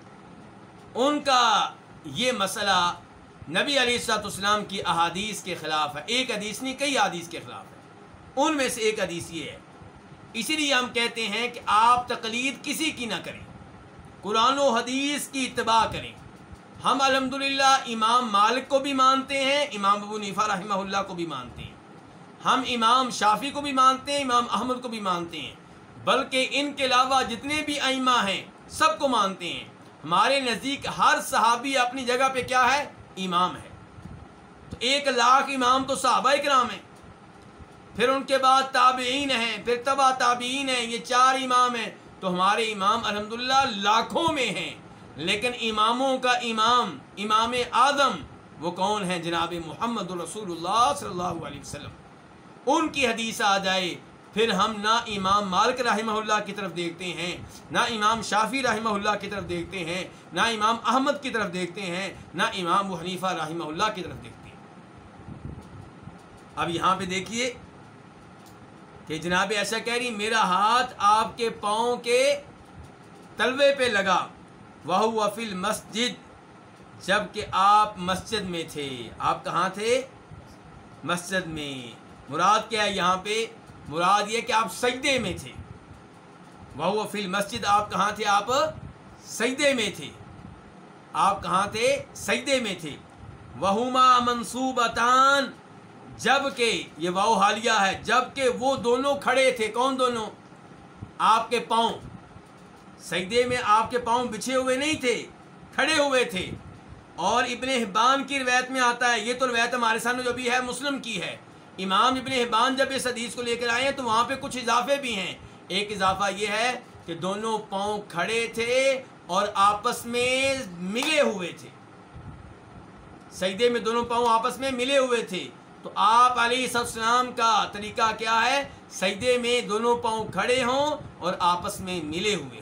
Speaker 1: ان کا یہ مسئلہ نبی علیہ السلام کی احادیث کے خلاف ہے، ایک حدیث نہیں کئی حدیث کے خلاف ہے، ان میں سے ایک حدیث یہ ہے۔ اسی لیے ہم کہتے ہیں کہ آپ تقلید کسی کی نہ کریں، قرآن و حدیث کی اتباع کریں۔ ہم الحمدللہ امام مالک کو بھی مانتے ہیں، امام ابو حنیفہ رحمہ اللہ کو بھی مانتے ہیں، ہم امام شافعی کو بھی مانتے ہیں، امام احمد کو بھی مانتے ہیں، بلکہ ان کے علاوہ جتنے بھی ائمہ ہیں سب کو مانتے ہیں۔ ہمارے نزدیک ہر صحابی اپنی جگہ پہ کیا ہے؟ امام ہے۔ تو 1,00,000 امام تو صحابہ کرام ہیں، پھر ان کے بعد تابعین ہیں، پھر تبع تابعین ہیں، یہ 4 امام ہیں۔ تو ہمارے امام الحمدللہ لاکھوں میں ہیں، لیکن اماموں کا امام اعظم وہ کون ہیں؟ جناب محمد رسول اللہ صلی اللہ علیہ وسلم۔ ان کی حدیث آ جائے پھر ہم نہ امام مالک رحمہ اللہ کی طرف دیکھتے ہیں، نہ امام شافعی رحمہ اللہ کی طرف دیکھتے ہیں، نہ امام احمد کی طرف دیکھتے ہیں، نہ امام ابو حنیفہ رحمہ اللہ کی طرف دیکھتے ہیں۔ اب یہاں پہ دیکھیے کہ جناب ایسا کہہ رہی میرا ہاتھ آپ کے پاؤں کے تلوے پہ لگا، وَهُوَ فِي الْمَسْجِدِ، جب کہ آپ مسجد میں تھے۔ آپ کہاں تھے؟ مسجد میں۔ مراد کیا ہے یہاں پہ؟ مراد یہ کہ آپ سجدے میں تھے۔ وَهُوَ فِي الْمَسْجِدِ، آپ کہاں تھے؟ آپ سجدے میں تھے۔ آپ کہاں تھے؟ سجدے میں تھے۔ وَهُمَا مَنْصُوبَتَانِ، جب کہ یہ واو حالیہ ہے، جب کہ وہ دونوں کھڑے تھے۔ کون دونوں؟ آپ کے پاؤں سجدے میں، آپ کے پاؤں بچھے ہوئے نہیں تھے، کھڑے ہوئے تھے۔ اور ابن حبان کی روایت میں آتا ہے، یہ تو روایت ہمارے سامنے جو بھی ہے مسلم کی ہے، امام ابن حبان جب اس حدیث کو لے کر آئے ہیں تو وہاں پہ کچھ اضافے بھی ہیں۔ ایک اضافہ یہ ہے کہ دونوں پاؤں کھڑے تھے اور آپس میں ملے ہوئے تھے، سجدے میں دونوں پاؤں آپس میں ملے ہوئے تھے۔ تو آپ علیہ السلام کا طریقہ کیا ہے؟ سجدے میں دونوں پاؤں کھڑے ہوں اور آپس میں ملے ہوئے ہوں۔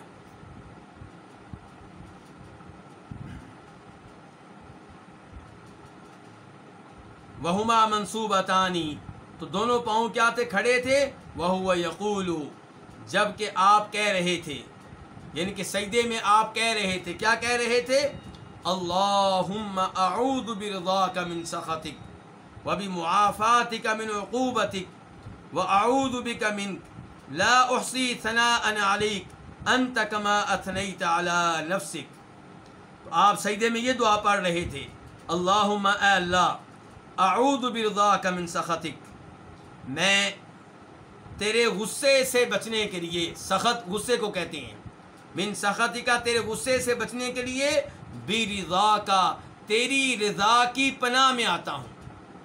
Speaker 1: وَهُمَا مَنْصُوبَتَانِ، تو دونوں پاؤں کیا تھے؟ کھڑے تھے۔ وَهُوَ يَقُولُ، جب کہ آپ کہہ رہے تھے، یعنی کہ سجدے میں آپ کہہ رہے تھے، کیا کہہ رہے تھے؟ اللہم اعوذ برضاک من سخطک وبمعافاتک من عقوبتک واعوذ بک منک لا احصی ثناء علیک انت کما اثنیت علی نفسک۔ تو آپ سجدے میں یہ دعا پڑھ رہے تھے، اللہم اے اللہ، اعوذ برضاک من سخطک، میں تیرے غصے سے بچنے کے لیے، سخط غصے کو کہتے ہیں، من سخطک تیرے غصے سے بچنے کے لیے، برضاک تیری رضا کی پناہ میں آتا ہوں۔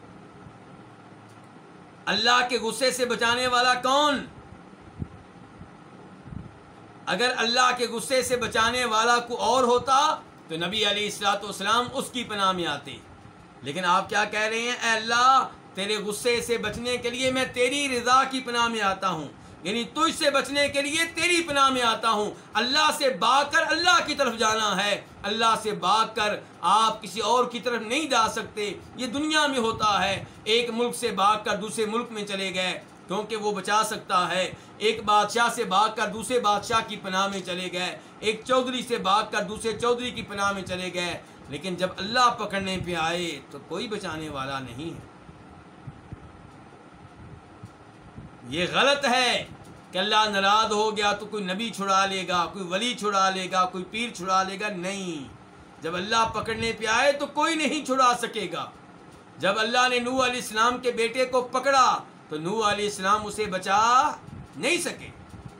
Speaker 1: اللہ کے غصے سے بچانے والا کون؟ اگر اللہ کے غصے سے بچانے والا کو اور ہوتا تو نبی علیہ السلام اس کی پناہ میں آتے، لیکن آپ کیا کہہ رہے ہیں؟ اے اللہ، تیرے غصے سے بچنے کے لیے میں تیری رضا کی پناہ میں آتا ہوں، یعنی تجھ سے بچنے کے لیے تیری پناہ میں آتا ہوں۔ اللہ سے بھاگ کر اللہ کی طرف جانا ہے، اللہ سے بھاگ کر آپ کسی اور کی طرف نہیں جا سکتے۔ یہ دنیا میں ہوتا ہے، ایک ملک سے بھاگ کر دوسرے ملک میں چلے گئے کیونکہ وہ بچا سکتا ہے، ایک بادشاہ سے بھاگ کر دوسرے بادشاہ کی پناہ میں چلے گئے، ایک چودھری سے بھاگ کر دوسرے چودھری کی پناہ میں چلے گئے، لیکن جب اللہ پکڑنے پہ آئے تو کوئی بچانے والا نہیں ہے۔ یہ غلط ہے کہ اللہ ناراض ہو گیا تو کوئی نبی چھڑا لے گا، کوئی ولی چھڑا لے گا، کوئی پیر چھڑا لے گا، نہیں. جب اللہ پکڑنے پہ آئے تو کوئی نہیں چھڑا سکے گا. جب اللہ نے نوح علیہ السلام کے بیٹے کو پکڑا تو نوح علیہ السلام اسے بچا نہیں سکے.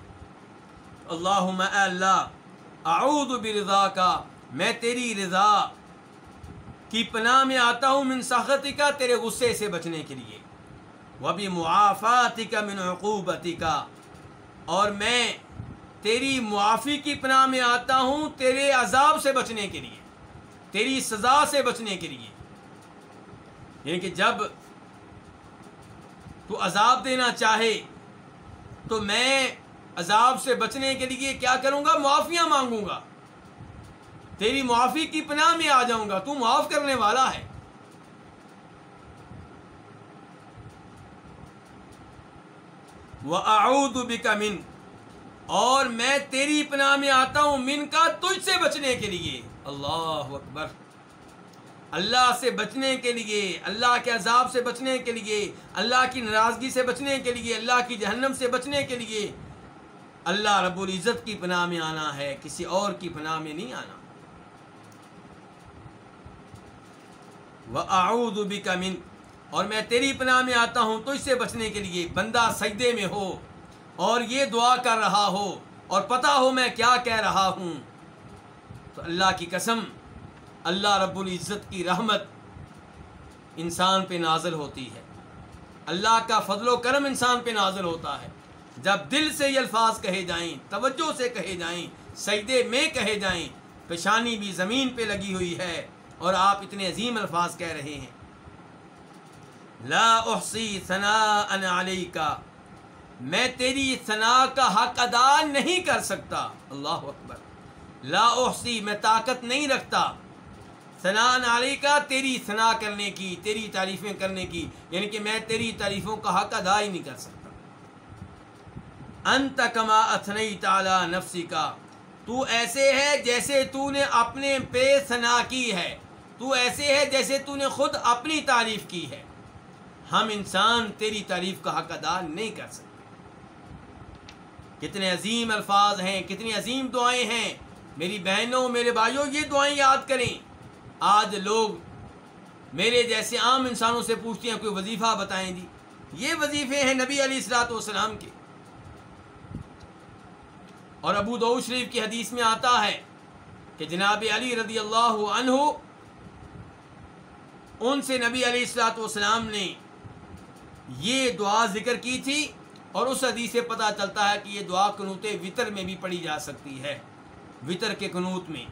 Speaker 1: اللہم اے اللہ اعوذ برضاک، میں تیری رضا کی پناہ میں آتا ہوں، من سخطک، تیرے غصے سے بچنے کے لیے، وبمعافاتک من عقوبتک، اور میں تیری معافی کی پناہ میں آتا ہوں تیرے عذاب سے بچنے کے لیے، تیری سزا سے بچنے کے لیے. یعنی کہ جب تو عذاب دینا چاہے تو میں عذاب سے بچنے کے لیے کیا کروں گا؟ معافیاں مانگوں گا، تیری معافی کی پناہ میں آ جاؤں گا، تو معاف کرنے والا ہے. وَأَعُوذُ بِكَ مِن، اور میں تیری پناہ میں آتا ہوں من کا، تجھ سے بچنے کے لیے. اللہ اکبر. اللہ سے بچنے کے لیے، اللہ کے عذاب سے بچنے کے لیے، اللہ کی ناراضگی سے بچنے کے لیے، اللہ کی جہنم سے بچنے کے لیے اللہ رب العزت کی پناہ میں آنا ہے، کسی اور کی پناہ میں نہیں آنا. وَأَعُوذُ بِكَ مِن، اور میں تیری پناہ میں آتا ہوں تجھ سے بچنے کے لیے. بندہ سجدے میں ہو اور یہ دعا کر رہا ہو اور پتہ ہو میں کیا کہہ رہا ہوں، تو اللہ کی قسم اللہ رب العزت کی رحمت انسان پہ نازل ہوتی ہے، اللہ کا فضل و کرم انسان پہ نازل ہوتا ہے. جب دل سے یہ الفاظ کہے جائیں، توجہ سے کہے جائیں، سجدے میں کہے جائیں، پیشانی بھی زمین پہ لگی ہوئی ہے اور آپ اتنے عظیم الفاظ کہہ رہے ہیں. لا احصی ثناء علیک، میں تیری ثنا کا حق ادا نہیں کر سکتا. اللہ اکبر. لا احصی، میں طاقت نہیں رکھتا، ثناء علیک، تیری ثنا کرنے کی، تیری تعریفیں کرنے کی، یعنی کہ میں تیری تعریفوں کا حق ادا ہی نہیں کر سکتا. انت کما اثنیت علی نفسک، تو ایسے ہے جیسے تو نے اپنے پہ ثنا کی ہے، تو ایسے ہے جیسے تو نے خود اپنی تعریف کی ہے. ہم انسان تیری تعریف کا حق ادا نہیں کر سکتے. کتنے عظیم الفاظ ہیں، کتنی عظیم دعائیں ہیں. میری بہنوں، میرے بھائیوں، یہ دعائیں یاد کریں. آج لوگ میرے جیسے عام انسانوں سے پوچھتے ہیں کوئی وظیفہ بتائیں جی. یہ وظیفے ہیں نبی علیہ الصلوۃ والسلام کے. اور ابو داؤد شریف کی حدیث میں آتا ہے کہ جناب علی رضی اللہ عنہ، ان سے نبی علیہ الصلوۃ والسلام نے یہ دعا ذکر کی تھی، اور اس حدیث سے پتہ چلتا ہے کہ یہ دعا قنوت وتر میں بھی پڑھی جا سکتی ہے، وتر کے قنوت میں.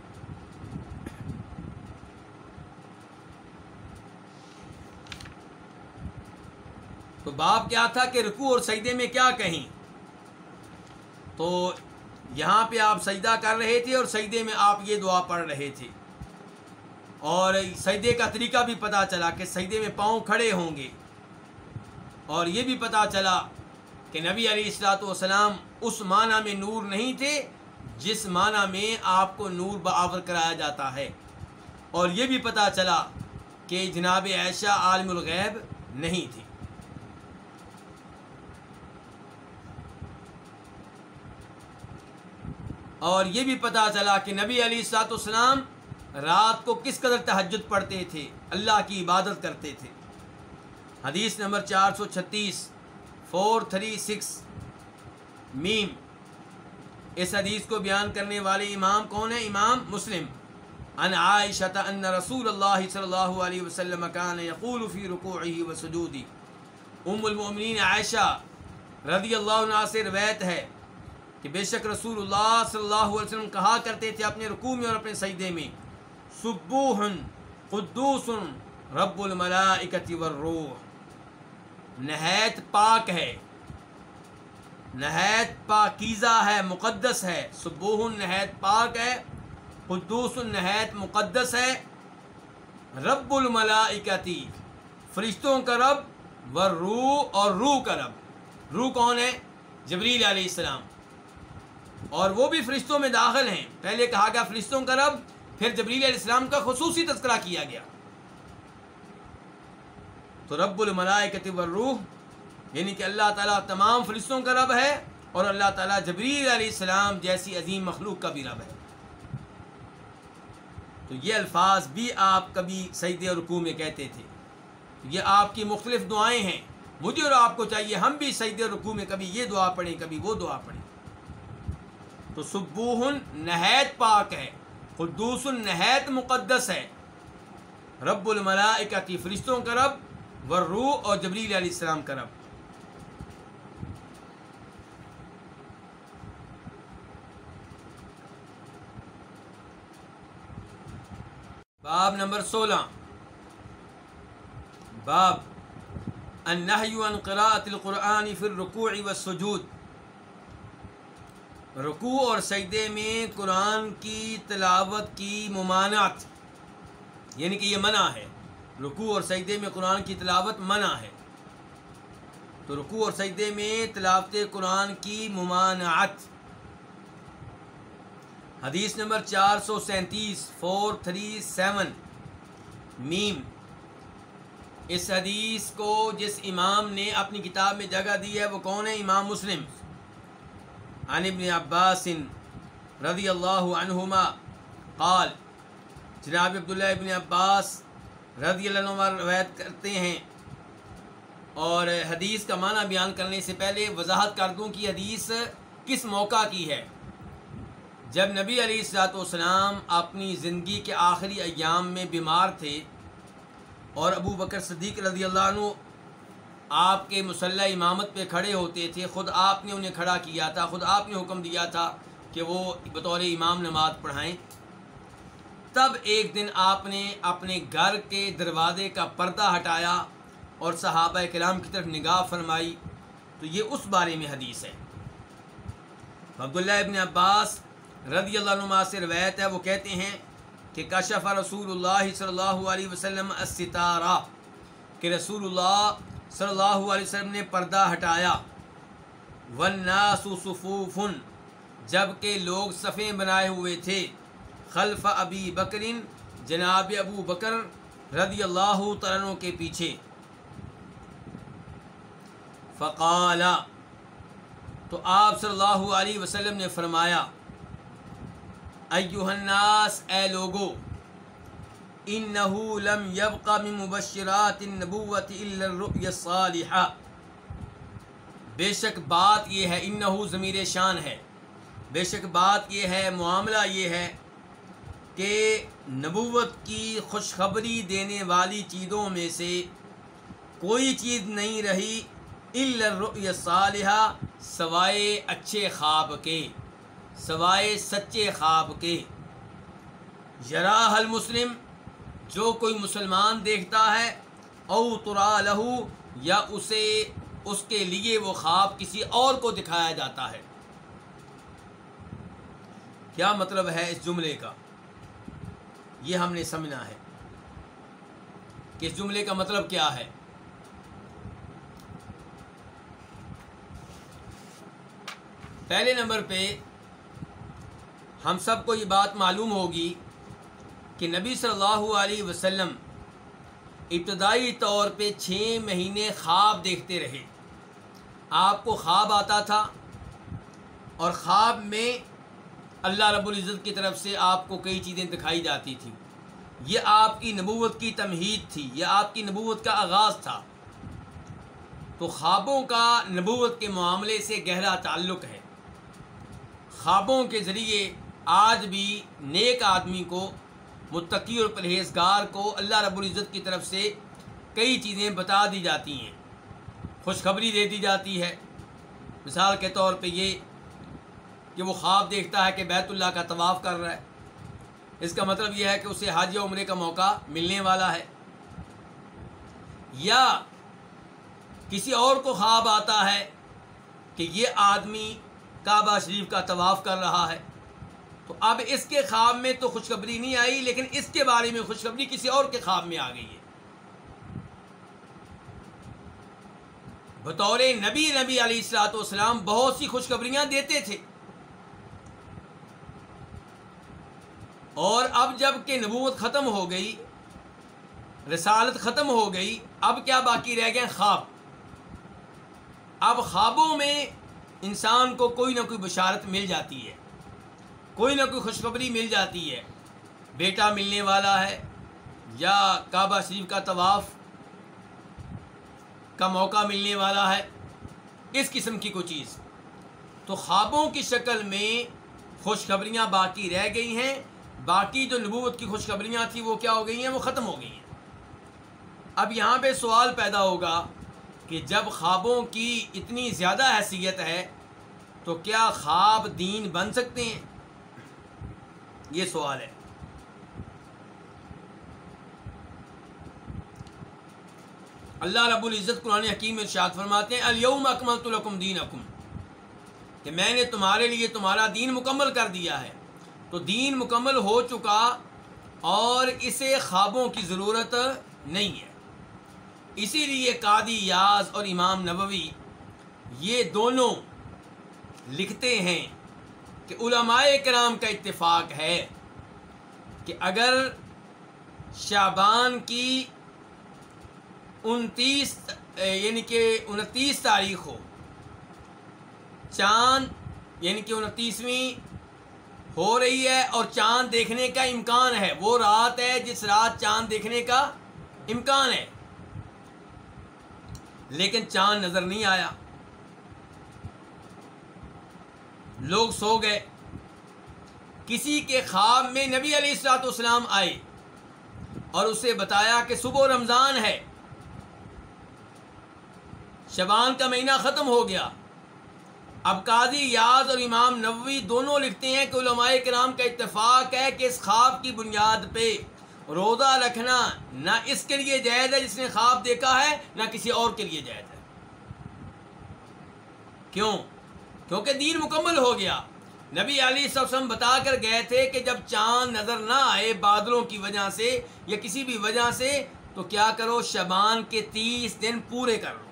Speaker 1: تو باب کیا تھا کہ رکوع اور سجدے میں کیا کہیں. تو یہاں پہ آپ سجدہ کر رہے تھے اور سجدے میں آپ یہ دعا پڑھ رہے تھے، اور سجدے کا طریقہ بھی پتہ چلا کہ سجدے میں پاؤں کھڑے ہوں گے، اور یہ بھی پتہ چلا کہ نبی علیہ الصلوۃ والسلام اس معنی میں نور نہیں تھے جس معنی میں آپ کو نور باور کرایا جاتا ہے، اور یہ بھی پتہ چلا کہ جناب عائشہ عالم الغیب نہیں تھی. اور یہ بھی پتہ چلا کہ نبی علیہ الصلوۃ والسلام رات کو کس قدر تہجد پڑھتے تھے، اللہ کی عبادت کرتے تھے. حدیث نمبر 436 436 میم. اس حدیث کو بیان کرنے والے امام کون ہیں؟ امام مسلم. عن عائشہ ان رسول اللہ صلی اللہ علیہ وسلم کان یقول فی رکوعہ وسجودہ. ام المؤمنین عائشہ رضی اللہ عنہا سے روایت ہے کہ بے شک رسول اللہ صلی اللہ علیہ وسلم کہا کرتے تھے اپنے رکوع میں اور اپنے سجدے میں، سبوح قدوس رب الملائکۃ والروح، نہایت پاک ہے، نہایت پاکیزہ ہے، مقدس ہے. سبوح نہایت پاک ہے، قدوس نہایت مقدس ہے، رب الملائکۃ فرشتوں کا رب، والروح اور روح کا رب. روح کون ہے؟ جبریل علیہ السلام، اور وہ بھی فرشتوں میں داخل ہیں. پہلے کہا گیا فرشتوں کا رب، پھر جبریل علیہ السلام کا خصوصی تذکرہ کیا گیا. تو رب الملائکۃ والروح یعنی کہ اللہ تعالیٰ تمام فرشتوں کا رب ہے اور اللہ تعالیٰ جبریل علیہ السلام جیسی عظیم مخلوق کا بھی رب ہے۔ تو یہ الفاظ بھی آپ کبھی سجدے اور رکوع میں کہتے تھے۔ یہ آپ کی مختلف دعائیں ہیں، مجھے اور آپ کو چاہیے ہم بھی سجدے اور رکوع میں کبھی یہ دعا پڑھیں، کبھی وہ دعا پڑھیں۔ تو سبوح نہایت پاک ہے، قدوس نہایت مقدس ہے، رب الملائکہ کی فرشتوں کا رب، والروح اور جبریل علیہ السلام کا رب۔ باب نمبر 16، باب النہی عن قراءۃ القرآن فی الرکوع والسجود، رکوع اور سجدے میں قرآن کی تلاوت کی ممانعت، یعنی کہ یہ منع ہے، رکوع اور سجدے میں قرآن کی تلاوت منع ہے۔ تو رکوع اور سجدے میں تلاوت قرآن کی ممانعت۔ حدیث نمبر 437 437 میم۔ اس حدیث کو جس امام نے اپنی کتاب میں جگہ دی ہے وہ کون ہے؟ امام مسلم۔ عن ابن عباس رضی اللہ عنہما قال، جناب عبداللہ ابن عباس رضی اللہ عنہ روایت کرتے ہیں، اور حدیث کا معنی بیان کرنے سے پہلے وضاحت کر دوں کہ حدیث کس موقع کی ہے۔ جب نبی علیہ الصلوۃ والسلام اپنی زندگی کے آخری ایام میں بیمار تھے اور ابو بکر صدیق رضی اللہ عنہ آپ کے مصلی امامت پہ کھڑے ہوتے تھے، خود آپ نے انہیں کھڑا کیا تھا، خود آپ نے حکم دیا تھا کہ وہ بطور امام نماز پڑھائیں۔ تب ایک دن آپ نے اپنے گھر کے دروازے کا پردہ ہٹایا اور صحابہ کرام کی طرف نگاہ فرمائی، تو یہ اس بارے میں حدیث ہے۔ عبداللہ ابن عباس رضی اللہ عنہ سے روایت ہے، وہ کہتے ہیں کہ کشف رسول اللہ صلی اللہ علیہ وسلم الستارہ، کہ رسول اللہ صلی اللہ علیہ وسلم نے پردہ ہٹایا، والناس صفوف، جبکہ لوگ صفیں بنائے ہوئے تھے، خلف ابی بکر، جناب ابو بکر رضی اللہ تعالیٰ عنہ کے پیچھے۔ فقال، تو آپ صلی اللہ علیہ وسلم نے فرمایا، ایھا الناس، اے لوگو، انہ لم یبق من مبشرات النبوۃ الا الرؤیا الصالحہ، بے شک بات یہ ہے، انہ ضمیر شان ہے، بے شک بات یہ ہے، معاملہ یہ ہے کہ نبوت کی خوشخبری دینے والی چیزوں میں سے کوئی چیز نہیں رہی الا الرؤیا الصالحہ، سوائے اچھے خواب کے، سوائے سچے خواب کے۔ یراہ المسلم، جو کوئی مسلمان دیکھتا ہے، او ترا لہو، یا اسے اس کے لیے وہ خواب کسی اور کو دکھایا جاتا ہے۔ کیا مطلب ہے اس جملے کا؟ یہ ہم نے سمجھنا ہے کہ اس جملے کا مطلب کیا ہے۔ پہلے نمبر پہ ہم سب کو یہ بات معلوم ہوگی کہ نبی صلی اللہ علیہ وسلم ابتدائی طور پہ 6 مہینے خواب دیکھتے رہے۔ آپ کو خواب آتا تھا اور خواب میں اللہ رب العزت کی طرف سے آپ کو کئی چیزیں دکھائی جاتی تھیں۔ یہ آپ کی نبوت کی تمہید تھی، یہ آپ کی نبوت کا آغاز تھا۔ تو خوابوں کا نبوت کے معاملے سے گہرا تعلق ہے۔ خوابوں کے ذریعے آج بھی نیک آدمی کو، متقی اور پرہیزگار کو اللہ رب العزت کی طرف سے کئی چیزیں بتا دی جاتی ہیں، خوشخبری دے دی جاتی ہے۔ مثال کے طور پہ یہ کہ وہ خواب دیکھتا ہے کہ بیت اللہ کا طواف کر رہا ہے، اس کا مطلب یہ ہے کہ اسے حج یا عمرے کا موقع ملنے والا ہے۔ یا کسی اور کو خواب آتا ہے کہ یہ آدمی کعبہ شریف کا طواف کر رہا ہے، تو اب اس کے خواب میں تو خوشخبری نہیں آئی، لیکن اس کے بارے میں خوشخبری کسی اور کے خواب میں آ گئی ہے۔ بطور نبی علیہ الصلوۃ والسلام بہت سی خوشخبریاں دیتے تھے، اور اب جب کہ نبوت ختم ہو گئی، رسالت ختم ہو گئی، اب کیا باقی رہ گئے؟ خواب۔ اب خوابوں میں انسان کو کوئی نہ کوئی بشارت مل جاتی ہے، کوئی نہ کوئی خوشخبری مل جاتی ہے، بیٹا ملنے والا ہے یا کعبہ شریف کا طواف کا موقع ملنے والا ہے، اس قسم کی کوئی چیز۔ تو خوابوں کی شکل میں خوشخبریاں باقی رہ گئی ہیں، باقی جو نبوت کی خوشخبریاں تھیں وہ کیا ہو گئی ہیں؟ وہ ختم ہو گئی ہیں۔ اب یہاں پہ سوال پیدا ہوگا کہ جب خوابوں کی اتنی زیادہ حیثیت ہے تو کیا خواب دین بن سکتے ہیں؟ یہ سوال ہے۔ اللہ رب العزت قرآن حکیم میں ارشاد فرماتے ہیں الیوم اکملت لکم دینکم، کہ میں نے تمہارے لیے تمہارا دین مکمل کر دیا ہے۔ تو دین مکمل ہو چکا اور اسے خوابوں کی ضرورت نہیں ہے۔ اسی لیے قاضی یاز اور امام نووی یہ دونوں لکھتے ہیں کہ علماء کرام کا اتفاق ہے کہ اگر شعبان کی 29 تاریخ ہو، چاند یعنی کہ 29ویں ہو رہی ہے اور چاند دیکھنے کا امکان ہے، وہ رات ہے جس رات چاند دیکھنے کا امکان ہے، لیکن چاند نظر نہیں آیا، لوگ سو گئے۔ کسی کے خواب میں نبی علیہ الصلوۃ والسلام آئے اور اسے بتایا کہ صبح رمضان ہے، شعبان کا مہینہ ختم ہو گیا۔ اب قاضی یاز اور امام نووی دونوں لکھتے ہیں کہ علماء کرام کا اتفاق ہے کہ اس خواب کی بنیاد پہ روزہ رکھنا نہ اس کے لیے جائز ہے جس نے خواب دیکھا ہے، نہ کسی اور کے لیے جائز ہے۔ کیوں؟ کیونکہ دین مکمل ہو گیا۔ نبی علیہ الصلوۃ والسلام بتا کر گئے تھے کہ جب چاند نظر نہ آئے بادلوں کی وجہ سے یا کسی بھی وجہ سے تو کیا کرو؟ شعبان کے 30 دن پورے کر لو۔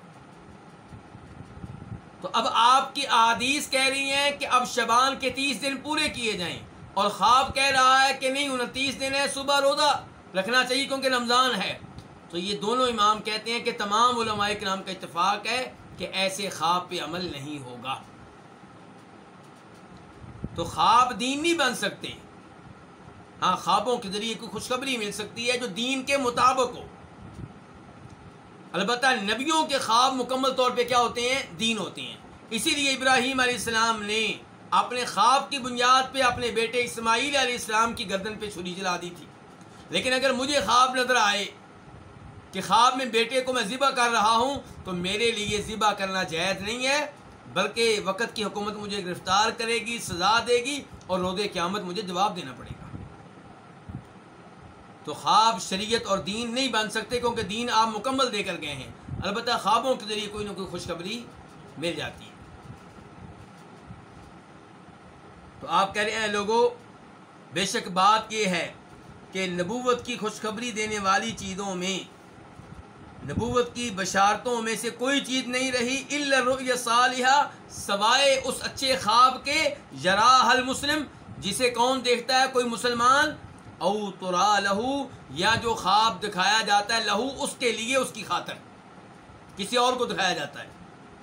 Speaker 1: تو اب آپ کی احادیث کہہ رہی ہیں کہ اب شعبان کے 30 دن پورے کیے جائیں، اور خواب کہہ رہا ہے کہ نہیں 29 دن ہے، صبح روزہ رکھنا چاہیے کیونکہ رمضان ہے۔ تو یہ دونوں امام کہتے ہیں کہ تمام علماء کرام کا اتفاق ہے کہ ایسے خواب پہ عمل نہیں ہوگا۔ تو خواب دین نہیں بن سکتے، ہاں خوابوں کے ذریعے کوئی خوشخبری مل سکتی ہے جو دین کے مطابق ہو۔ البتہ نبیوں کے خواب مکمل طور پہ کیا ہوتے ہیں؟ دین ہوتے ہیں۔ اسی لیے ابراہیم علیہ السلام نے اپنے خواب کی بنیاد پہ اپنے بیٹے اسماعیل علیہ السلام کی گردن پہ چھری چلا دی تھی۔ لیکن اگر مجھے خواب نظر آئے کہ خواب میں بیٹے کو میں ذبح کر رہا ہوں تو میرے لیے ذبح کرنا جائز نہیں ہے، بلکہ وقت کی حکومت مجھے گرفتار کرے گی، سزا دے گی اور روز قیامت مجھے جواب دینا پڑے گا۔ تو خواب شریعت اور دین نہیں بن سکتے کیونکہ دین آپ مکمل دے کر گئے ہیں۔ البتہ خوابوں کے ذریعے کوئی نہ کوئی خوشخبری مل جاتی ہے۔ تو آپ کہہ رہے ہیں لوگوں، بے شک بات یہ ہے کہ نبوت کی خوشخبری دینے والی چیزوں میں، نبوت کی بشارتوں میں سے کوئی چیز نہیں رہی الا الرؤیا الصالحہ، سوائے اس اچھے خواب کے یراہ المسلم جسے کون دیکھتا ہے؟ کوئی مسلمان، او ترا لہو، یا جو خواب دکھایا جاتا ہے لہو اس کے لیے، اس کی خاطر کسی اور کو دکھایا جاتا ہے۔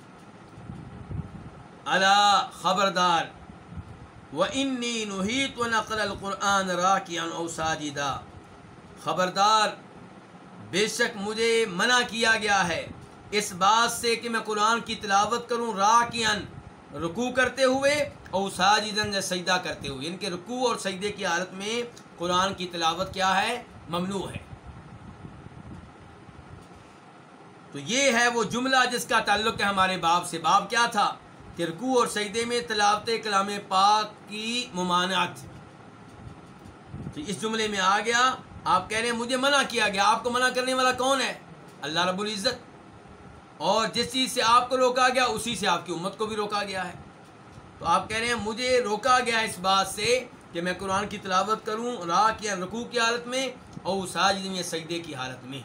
Speaker 1: الا خبردار، وانی نہیت نقل القرآن راکعا او ساجدا، خبردار بے شک مجھے منع کیا گیا ہے اس بات سے کہ میں قرآن کی تلاوت کروں راکعا، رکوع کرتے ہوئے، او ساجدا، یا سجدہ کرتے ہوئے، یعنی کہ رکوع اور سجدے کی حالت میں قرآن کی تلاوت کیا ہے؟ ممنوع ہے۔ تو یہ ہے وہ جملہ جس کا تعلق ہے ہمارے باب سے۔ باب کیا تھا؟ کہ رکوع اور سجدے میں تلاوت کلام پاک کی ممانعت۔ تو اس جملے میں آ گیا، آپ کہہ رہے ہیں مجھے منع کیا گیا۔ آپ کو منع کرنے والا کون ہے؟ اللہ رب العزت۔ اور جس چیز سے آپ کو روکا گیا اسی سے آپ کی امت کو بھی روکا گیا ہے۔ تو آپ کہہ رہے ہیں مجھے روکا گیا اس بات سے کہ میں قرآن کی تلاوت کروں راکعا، رکوع کی حالت میں، اور ساجد میں، سجدے کی حالت میں۔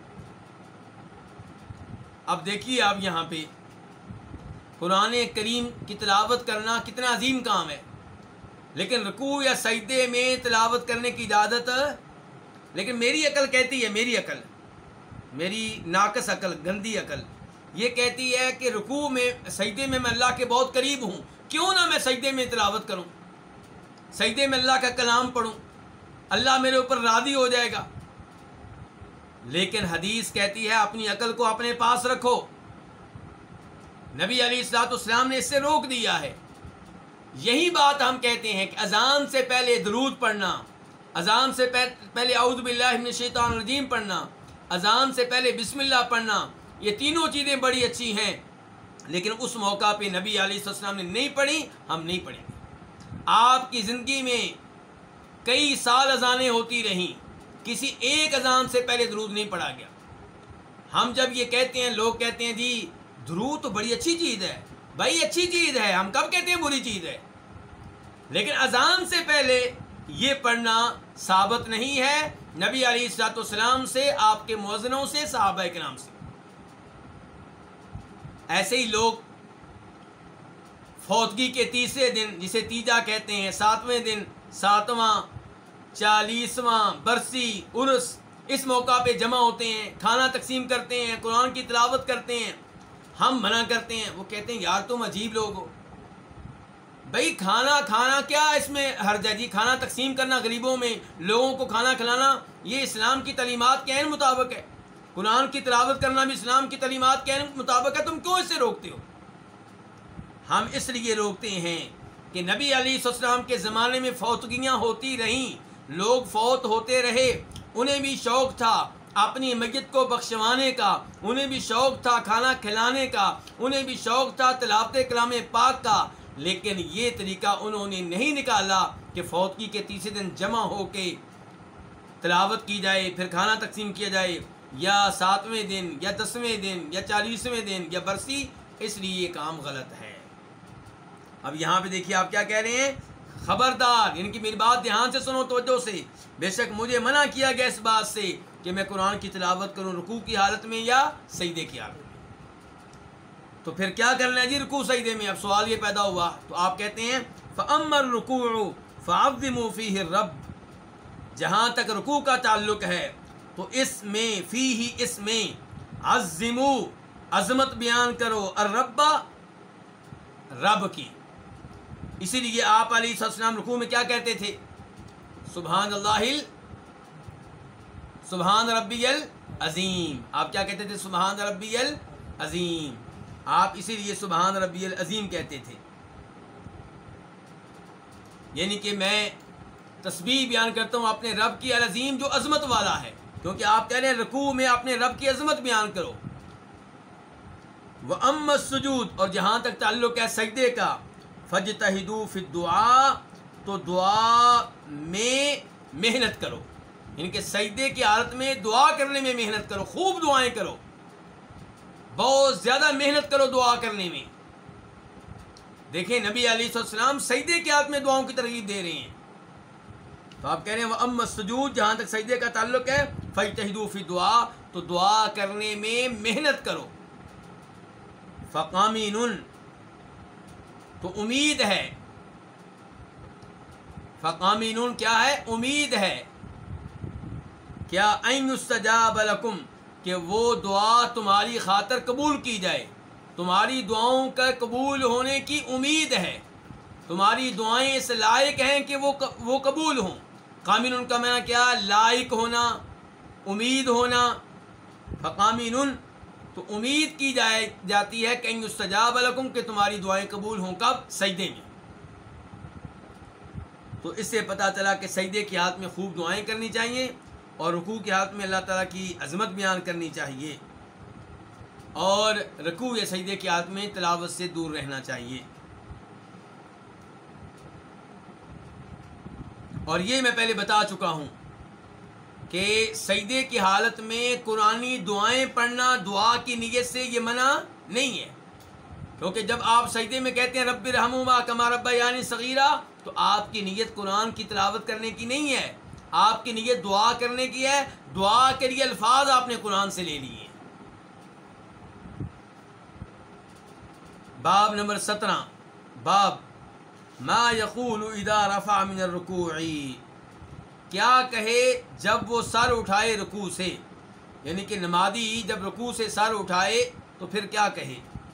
Speaker 1: اب دیکھیے آپ یہاں پہ قرآن کریم کی تلاوت کرنا کتنا عظیم کام ہے، لیکن رکوع یا سجدے میں تلاوت کرنے کی اجازت، لیکن میری عقل کہتی ہے، میری عقل، میری ناقص عقل، گندی عقل یہ کہتی ہے کہ رکوع میں سجدے میں اللہ کے بہت قریب ہوں، کیوں نہ میں سجدے میں تلاوت کروں، سجدے میں اللہ کا کلام پڑھوں، اللہ میرے اوپر راضی ہو جائے گا۔ لیکن حدیث کہتی ہے اپنی عقل کو اپنے پاس رکھو۔ نبی علیہ الصلوۃ والسلام نے اس سے روک دیا ہے۔ یہی بات ہم کہتے ہیں کہ اذان سے پہلے درود پڑھنا، اذان سے پہلے اعوذ باللہ من الشیطان الرجیم پڑھنا، اذان سے پہلے بسم اللہ پڑھنا، یہ تینوں چیزیں بڑی اچھی ہیں، لیکن اس موقع پہ نبی علیہ السلام نے نہیں پڑھی، ہم نہیں پڑھیں گے۔ آپ کی زندگی میں کئی سال اذانیں ہوتی رہیں، کسی ایک اذان سے پہلے درود نہیں پڑھا گیا۔ ہم جب یہ کہتے ہیں، لوگ کہتے ہیں جی درود تو بڑی اچھی چیز ہے، بھائی اچھی چیز ہے، ہم کب کہتے ہیں بری چیز ہے؟ لیکن اذان سے پہلے یہ پڑھنا ثابت نہیں ہے نبی علیہ الصلوۃ والسلام سے، آپ کے مؤذنوں سے، صحابہ کرام سے۔ ایسے ہی لوگ فوتگی کے تیسرے دن، جسے تیجا کہتے ہیں، 7ویں دن، 7واں، 40واں برسی، عرس، اس موقع پہ جمع ہوتے ہیں، کھانا تقسیم کرتے ہیں، قرآن کی تلاوت کرتے ہیں۔ ہم منع کرتے ہیں، وہ کہتے ہیں یار تم عجیب لوگ ہو، بھائی کھانا کیا اس میں حرج ہے جی؟ کھانا تقسیم کرنا غریبوں میں، لوگوں کو کھانا کھلانا، یہ اسلام کی تعلیمات کے عین مطابق ہے۔ قرآن کی تلاوت کرنا بھی اسلام کی تعلیمات کے عین مطابق ہے، تم کیوں اس سے روکتے ہو؟ ہم اس لیے روکتے ہیں کہ نبی علیہ السلام کے زمانے میں فوتگیاں ہوتی رہیں، لوگ فوت ہوتے رہے، انہیں بھی شوق تھا اپنی میت کو بخشوانے کا، انہیں بھی شوق تھا کھانا کھلانے کا، انہیں بھی شوق تھا تلاوت کلام پاک کا، لیکن یہ طریقہ انہوں نے نہیں نکالا کہ فوتگی کے تیسرے دن جمع ہو کے تلاوت کی جائے، پھر کھانا تقسیم کیا جائے، یا 7ویں دن یا 10ویں دن یا 40ویں دن یا برسی، اس لیے یہ کام غلط ہے۔ اب یہاں پہ دیکھیے آپ کیا کہہ رہے ہیں، خبردار، یعنی کہ میری بات دھیان سے سنو، توجہ سے، بے شک مجھے منع کیا گیا اس بات سے کہ میں قرآن کی تلاوت کروں رکوع کی حالت میں یا سجدے کی حالت میں۔ تو پھر کیا کرنا ہے جی رکوع سجدے میں؟ اب سوال یہ پیدا ہوا، تو آپ کہتے ہیں فَأَمَّا الرُّكُوعُ فَعَظِّمُوا فِيهِ الرَّبَّ، جہاں تک رکوع کا تعلق ہے تو اس میں فیہ، اس میں عظموا، عظمت بیان کرو، الرب، رب کی۔ اسی لیے آپ علیہ السلام رکوع میں کیا کہتے تھے؟ سبحان ربی العظیم۔ آپ کیا کہتے تھے؟ سبحان ربی العظیم۔ آپ اسی لیے سبحان ربی العظیم کہتے تھے، یعنی کہ میں تسبیح بیان کرتا ہوں اپنے رب کی العظیم جو عظمت والا ہے، کیونکہ آپ کہہ رہے ہیں رکوع میں اپنے رب کی عظمت بیان کرو۔ وَأَمَّا السُّجُودُ، اور جہاں تک تعلق ہے سجدے کا، فَاجْتَهِدُوا فِي الدُّعَاءِ، تو دعا میں محنت کرو، یعنی کہ سجدے کی حالت میں دعا کرنے میں محنت کرو، خوب دعائیں کرو، بہت زیادہ محنت کرو دعا کرنے میں۔ دیکھیں نبی علیہ السلام سجدے کی حالت میں دعاؤں کی ترغیب دے رہے ہیں، تو آپ کہہ رہے ہیں وَأَمَّا السُّجُودُ، جہاں تک سجدے کا تعلق ہے، فَاجْتَهِدُوا فِي الدُّعَاءِ، تو دعا کرنے میں محنت کرو۔ فَقَامِنٌ، تو امید ہے، فَقَامِنٌ کیا ہے؟ امید ہے، کیا أَن يُسْتَجَابَ لَكُمْ، کہ وہ دعا تمہاری خاطر قبول کی جائے، تمہاری دعاؤں کا قبول ہونے کی امید ہے، تمہاری دعائیں اس لائق ہیں کہ وہ قبول ہوں۔ قامن کا معنی کیا؟ لائق ہونا، امید ہونا۔ فقامن، تو امید کی جاتی ہے کہ ان یستجاب لکم، کہ تمہاری دعائیں قبول ہوں، کب؟ سجدے میں۔ تو اس سے پتہ چلا کہ سجدے کی حالت میں خوب دعائیں کرنی چاہیے، اور رکوع کی حالت میں اللہ تعالیٰ کی عظمت بیان کرنی چاہیے، اور رکوع یا سجدے کی حالت میں تلاوت سے دور رہنا چاہیے۔ اور یہ میں پہلے بتا چکا ہوں کہ سجدے کی حالت میں قرآنی دعائیں پڑھنا دعا کی نیت سے یہ منع نہیں ہے، کیونکہ جب آپ سجدے میں کہتے ہیں رب ارحمہما کما ربیانی صغیرا، تو آپ کی نیت قرآن کی تلاوت کرنے کی نہیں ہے، آپ کی نیت دعا کرنے کی ہے، دعا کے لیے الفاظ آپ نے قرآن سے لے لیے۔ باب نمبر 17، باب ما یقول اذا رفع من الرکوع، کیا کہے جب وہ سر اٹھائے رکوع سے، یعنی کہ نمازی جب رکوع سے سر اٹھائے تو پھر کیا کہے؟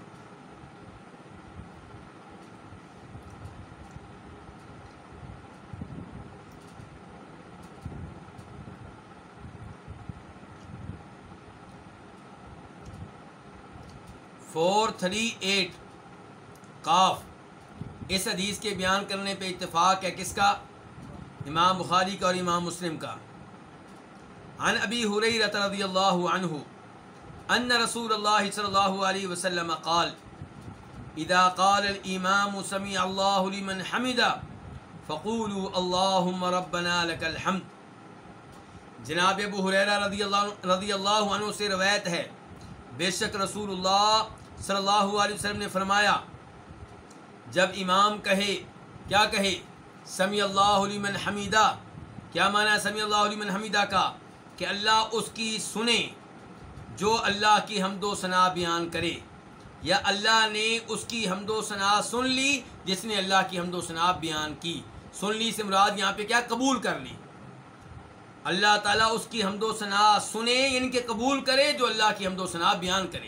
Speaker 1: فور 3-8 قاف، اس حدیث کے بیان کرنے پہ اتفاق ہے کس کا؟ امام بخاری کا اور امام مسلم کا۔ عن ابی ہریرہ رضی اللہ عنہ ان رسول اللہ صلی اللہ علیہ وسلم قال اذا قال الامام سمع اللہ لمن حمدہ فقولوا اللہم ربنا لک الحمد۔ جناب ابو ہریرہ رضی اللہ عنہ سے روایت ہے، بے شک رسول اللہ صلی اللہ علیہ وسلم نے فرمایا، جب امام کہے، کیا کہے؟ سمیع اللہ لمن حمیدہ۔ کیا معنی ہے سمیع اللہ لمن حمیدہ کا؟ کہ اللہ اس کی سنے جو اللہ کی حمد و ثنا بیان کرے، یا اللہ نے اس کی حمد و ثنا سن لی جس نے اللہ کی حمد و ثنا بیان کی۔ سن لی سے مراد یہاں پہ کیا؟ قبول کر لی۔ اللہ تعالیٰ اس کی حمد و ثنا سنے، یعنی کہ قبول کرے جو اللہ کی حمد و ثنا بیان کرے۔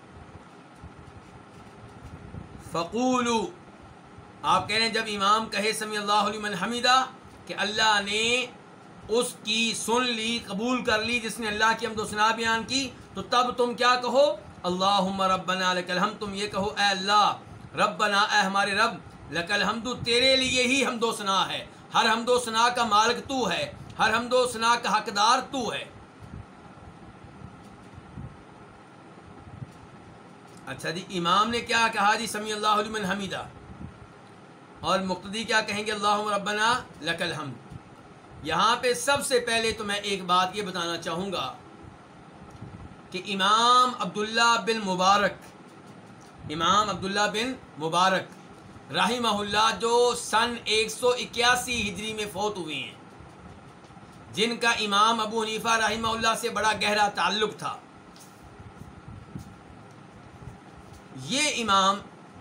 Speaker 1: فقولو، آپ کہہ رہے ہیں جب امام کہے سمیع اللہ لمن حمیدہ کہ اللہ نے اس کی سن لی، قبول کر لی جس نے اللہ کی حمد و ثنا بیان کی، تو تب تم کیا کہو؟ اللہم ربنا لک الحمد، تم یہ کہو اے اللہ ربنا، اے ہمارے رب، لک الحمد، تیرے لیے ہی حمد و ثنا ہے، ہر حمد و ثنا کا مالک تو ہے، ہر حمد و ثنا کا حقدار تو ہے۔ اچھا جی، امام نے کیا کہا جی؟ سمیع اللہ لمن حمیدہ، اور مقتدی کیا کہیں گے؟ اللہم ربنا لک الحمد۔ یہاں پہ سب سے پہلے تو میں ایک بات یہ بتانا چاہوں گا کہ امام عبداللہ بن مبارک رحمہ اللہ، جو سن 181 ہجری میں فوت ہوئے ہیں، جن کا امام ابو حنیفہ رحمہ اللہ سے بڑا گہرا تعلق تھا، یہ امام،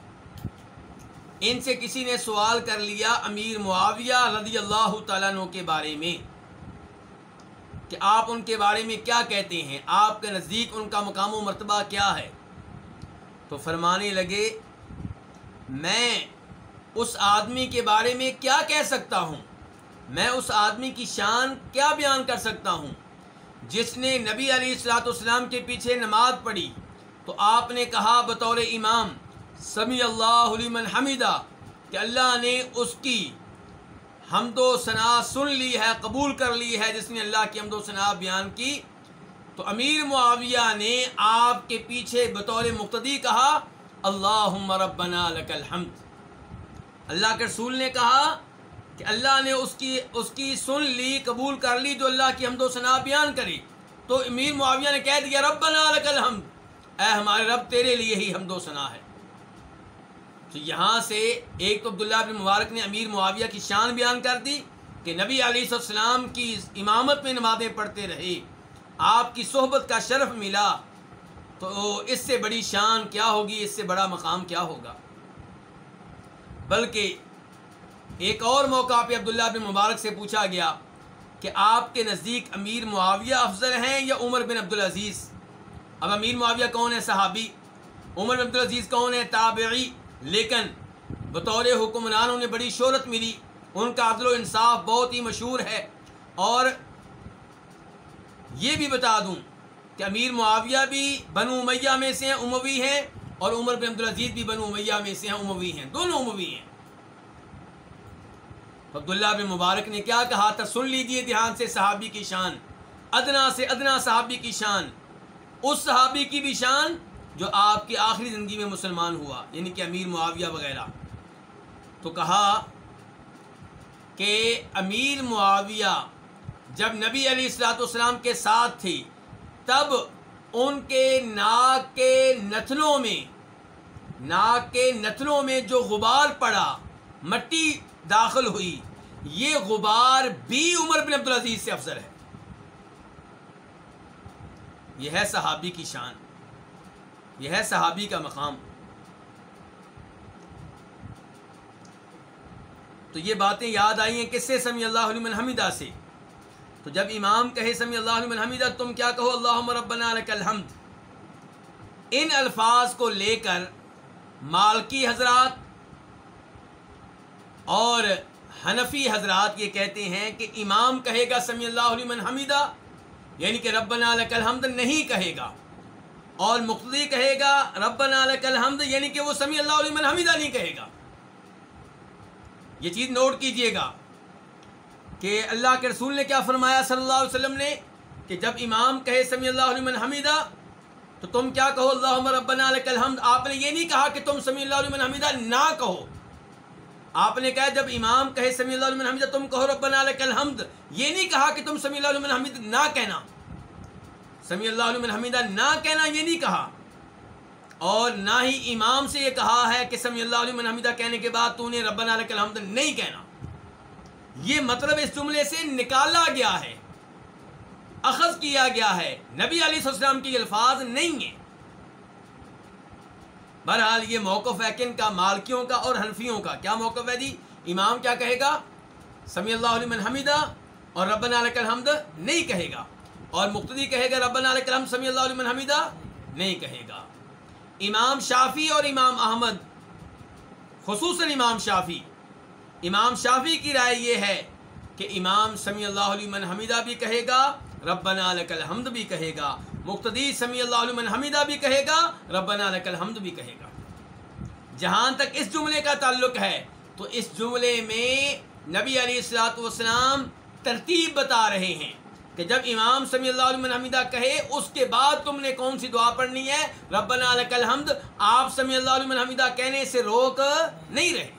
Speaker 1: ان سے کسی نے سوال کر لیا امیر معاویہ رضی اللہ تعالیٰ عنہ کے بارے میں کہ آپ ان کے بارے میں کیا کہتے ہیں، آپ کے نزدیک ان کا مقام و مرتبہ کیا ہے؟ تو فرمانے لگے، میں اس آدمی کے بارے میں کیا کہہ سکتا ہوں، میں اس آدمی کی شان کیا بیان کر سکتا ہوں جس نے نبی علیہ الصلوۃ والسلام کے پیچھے نماز پڑھی تو آپ نے کہا بطور امام سمیع اللہ لمن حمیدہ، کہ اللہ نے اس کی حمد و ثنا سن لی ہے، قبول کر لی ہے جس نے اللہ کی حمد و ثنا بیان کی۔ تو امیر معاویہ نے آپ کے پیچھے بطور مقتدی کہا اللہم ربنا لک الحمد۔ اللہ کے رسول نے کہا کہ اللہ نے اس کی سن لی، قبول کر لی جو اللہ کی حمد و ثنا بیان کرے، تو امیر معاویہ نے کہہ دیا ربنا لک الحمد، اے ہمارے رب تیرے لیے ہی حمد و ثنا ہے۔ تو یہاں سے ایک تو عبداللہ بن مبارک نے امیر معاویہ کی شان بیان کر دی کہ نبی علیہ السلام کی امامت میں نمازیں پڑھتے رہے، آپ کی صحبت کا شرف ملا، تو اس سے بڑی شان کیا ہوگی، اس سے بڑا مقام کیا ہوگا۔ بلکہ ایک اور موقع پہ عبداللہ بن مبارک سے پوچھا گیا کہ آپ کے نزدیک امیر معاویہ افضل ہیں یا عمر بن عبدالعزیز؟ اب امیر معاویہ کون ہے؟ صحابی۔ عمر بن عبدالعزیز کون ہے؟ تابعی۔ لیکن بطور حکمران انہیں بڑی شہرت ملی، ان کا عدل و انصاف بہت ہی مشہور ہے۔ اور یہ بھی بتا دوں کہ امیر معاویہ بھی بنو امیہ میں سے ہیں، اموی ہیں، اور عمر بن عبدالعزیز بھی بنو امیہ میں سے ہیں، اموی ہیں، دونوں اموی ہیں۔ عبداللہ بن مبارک نے کیا کہا تھا؟ سن لیجیے دھیان سے صحابی کی شان، ادنا سے ادنا صحابی کی شان، اس صحابی کی بھی شان جو آپ کی آخری زندگی میں مسلمان ہوا، یعنی کہ امیر معاویہ وغیرہ۔ تو کہا کہ امیر معاویہ جب نبی علیہ الصلوۃ والسلام کے ساتھ تھے، تب ان کے ناک کے نتنوں میں جو غبار پڑا، مٹی داخل ہوئی، یہ غبار بھی عمر بن عبدالعزیز سے افضل ہے۔ یہ ہے صحابی کی شان، یہ ہے صحابی کا مقام۔ تو یہ باتیں یاد آئی ہیں کس سے؟ سمیع اللہ لمن حمیدہ سے۔ تو جب امام کہے سمیع اللہ لمن حمیدہ، تم کیا کہو؟ اللہم ربنا لک الحمد۔ ان الفاظ کو لے کر مالکی حضرات اور حنفی حضرات یہ کہتے ہیں کہ امام کہے گا سمیع اللہ لمن حمیدہ، یعنی کہ ربنا لک الحمد نہیں کہے گا، اور مقتدی کہے گا ربنا لک الحمد، یعنی کہ وہ سمیع اللہ لمن حمیدہ نہیں کہے گا۔ یہ چیز نوٹ کیجئے گا کہ اللہ کے رسول نے کیا فرمایا صلی اللہ علیہ وسلم نے، کہ جب امام کہے سمیع اللہ لمن حمیدہ تو تم کیا کہو؟ اللہم ربنا لک الحمد۔ آپ نے یہ نہیں کہا کہ تم سمیع اللہ لمن حمیدہ نہ کہو، آپ نے کہا جب امام کہے سمیع اللہ لمن حمیدہ تم کہو ربنا لک الحمد، یہ نہیں کہا کہ تم سمیع اللہ لمن حمیدہ نہ کہنا، سمیع اللہ لمن حمیدہ نہ کہنا یہ نہیں کہا، اور نہ ہی امام سے یہ کہا ہے کہ سمیع اللہ لمن حمیدہ کہنے کے بعد تو نے ربنا لک الحمد نہیں کہنا۔ یہ مطلب اس جملے سے نکالا گیا ہے، اخذ کیا گیا ہے، نبی علیہ السلام کی الفاظ نہیں ہیں۔ بہرحال یہ موقف ہے کن کا؟ مالکیوں کا اور حنفیوں کا۔ کیا موقف ہے جی؟ امام کیا کہے گا؟ سمیع اللہ لمن حمیدہ اور ربنا لک الحمد نہیں کہے گا، اور مقتدی کہے گا ربنا لک الحمد سمیع اللہ لمن حمیدہ نہیں کہے گا۔ امام شافعی اور امام احمد، خصوصاً امام شافعی کی رائے یہ ہے کہ امام سمیع اللہ لمن حمیدہ بھی کہے گا، ربنا لک الحمد بھی کہے گا، مقتدی سمیع اللہ لمن حمیدہ بھی کہے گا، ربنا لک الحمد بھی کہے گا۔ جہاں تک اس جملے کا تعلق ہے تو اس جملے میں نبی علیہ الصلوۃ والسلام ترتیب بتا رہے ہیں کہ جب امام سمیع اللہ لمن حمیدہ کہے اس کے بعد تم نے کون سی دعا پڑھنی ہے، ربنا لک الحمد۔ آپ سمیع اللہ لمن حمیدہ کہنے سے روک نہیں رہے۔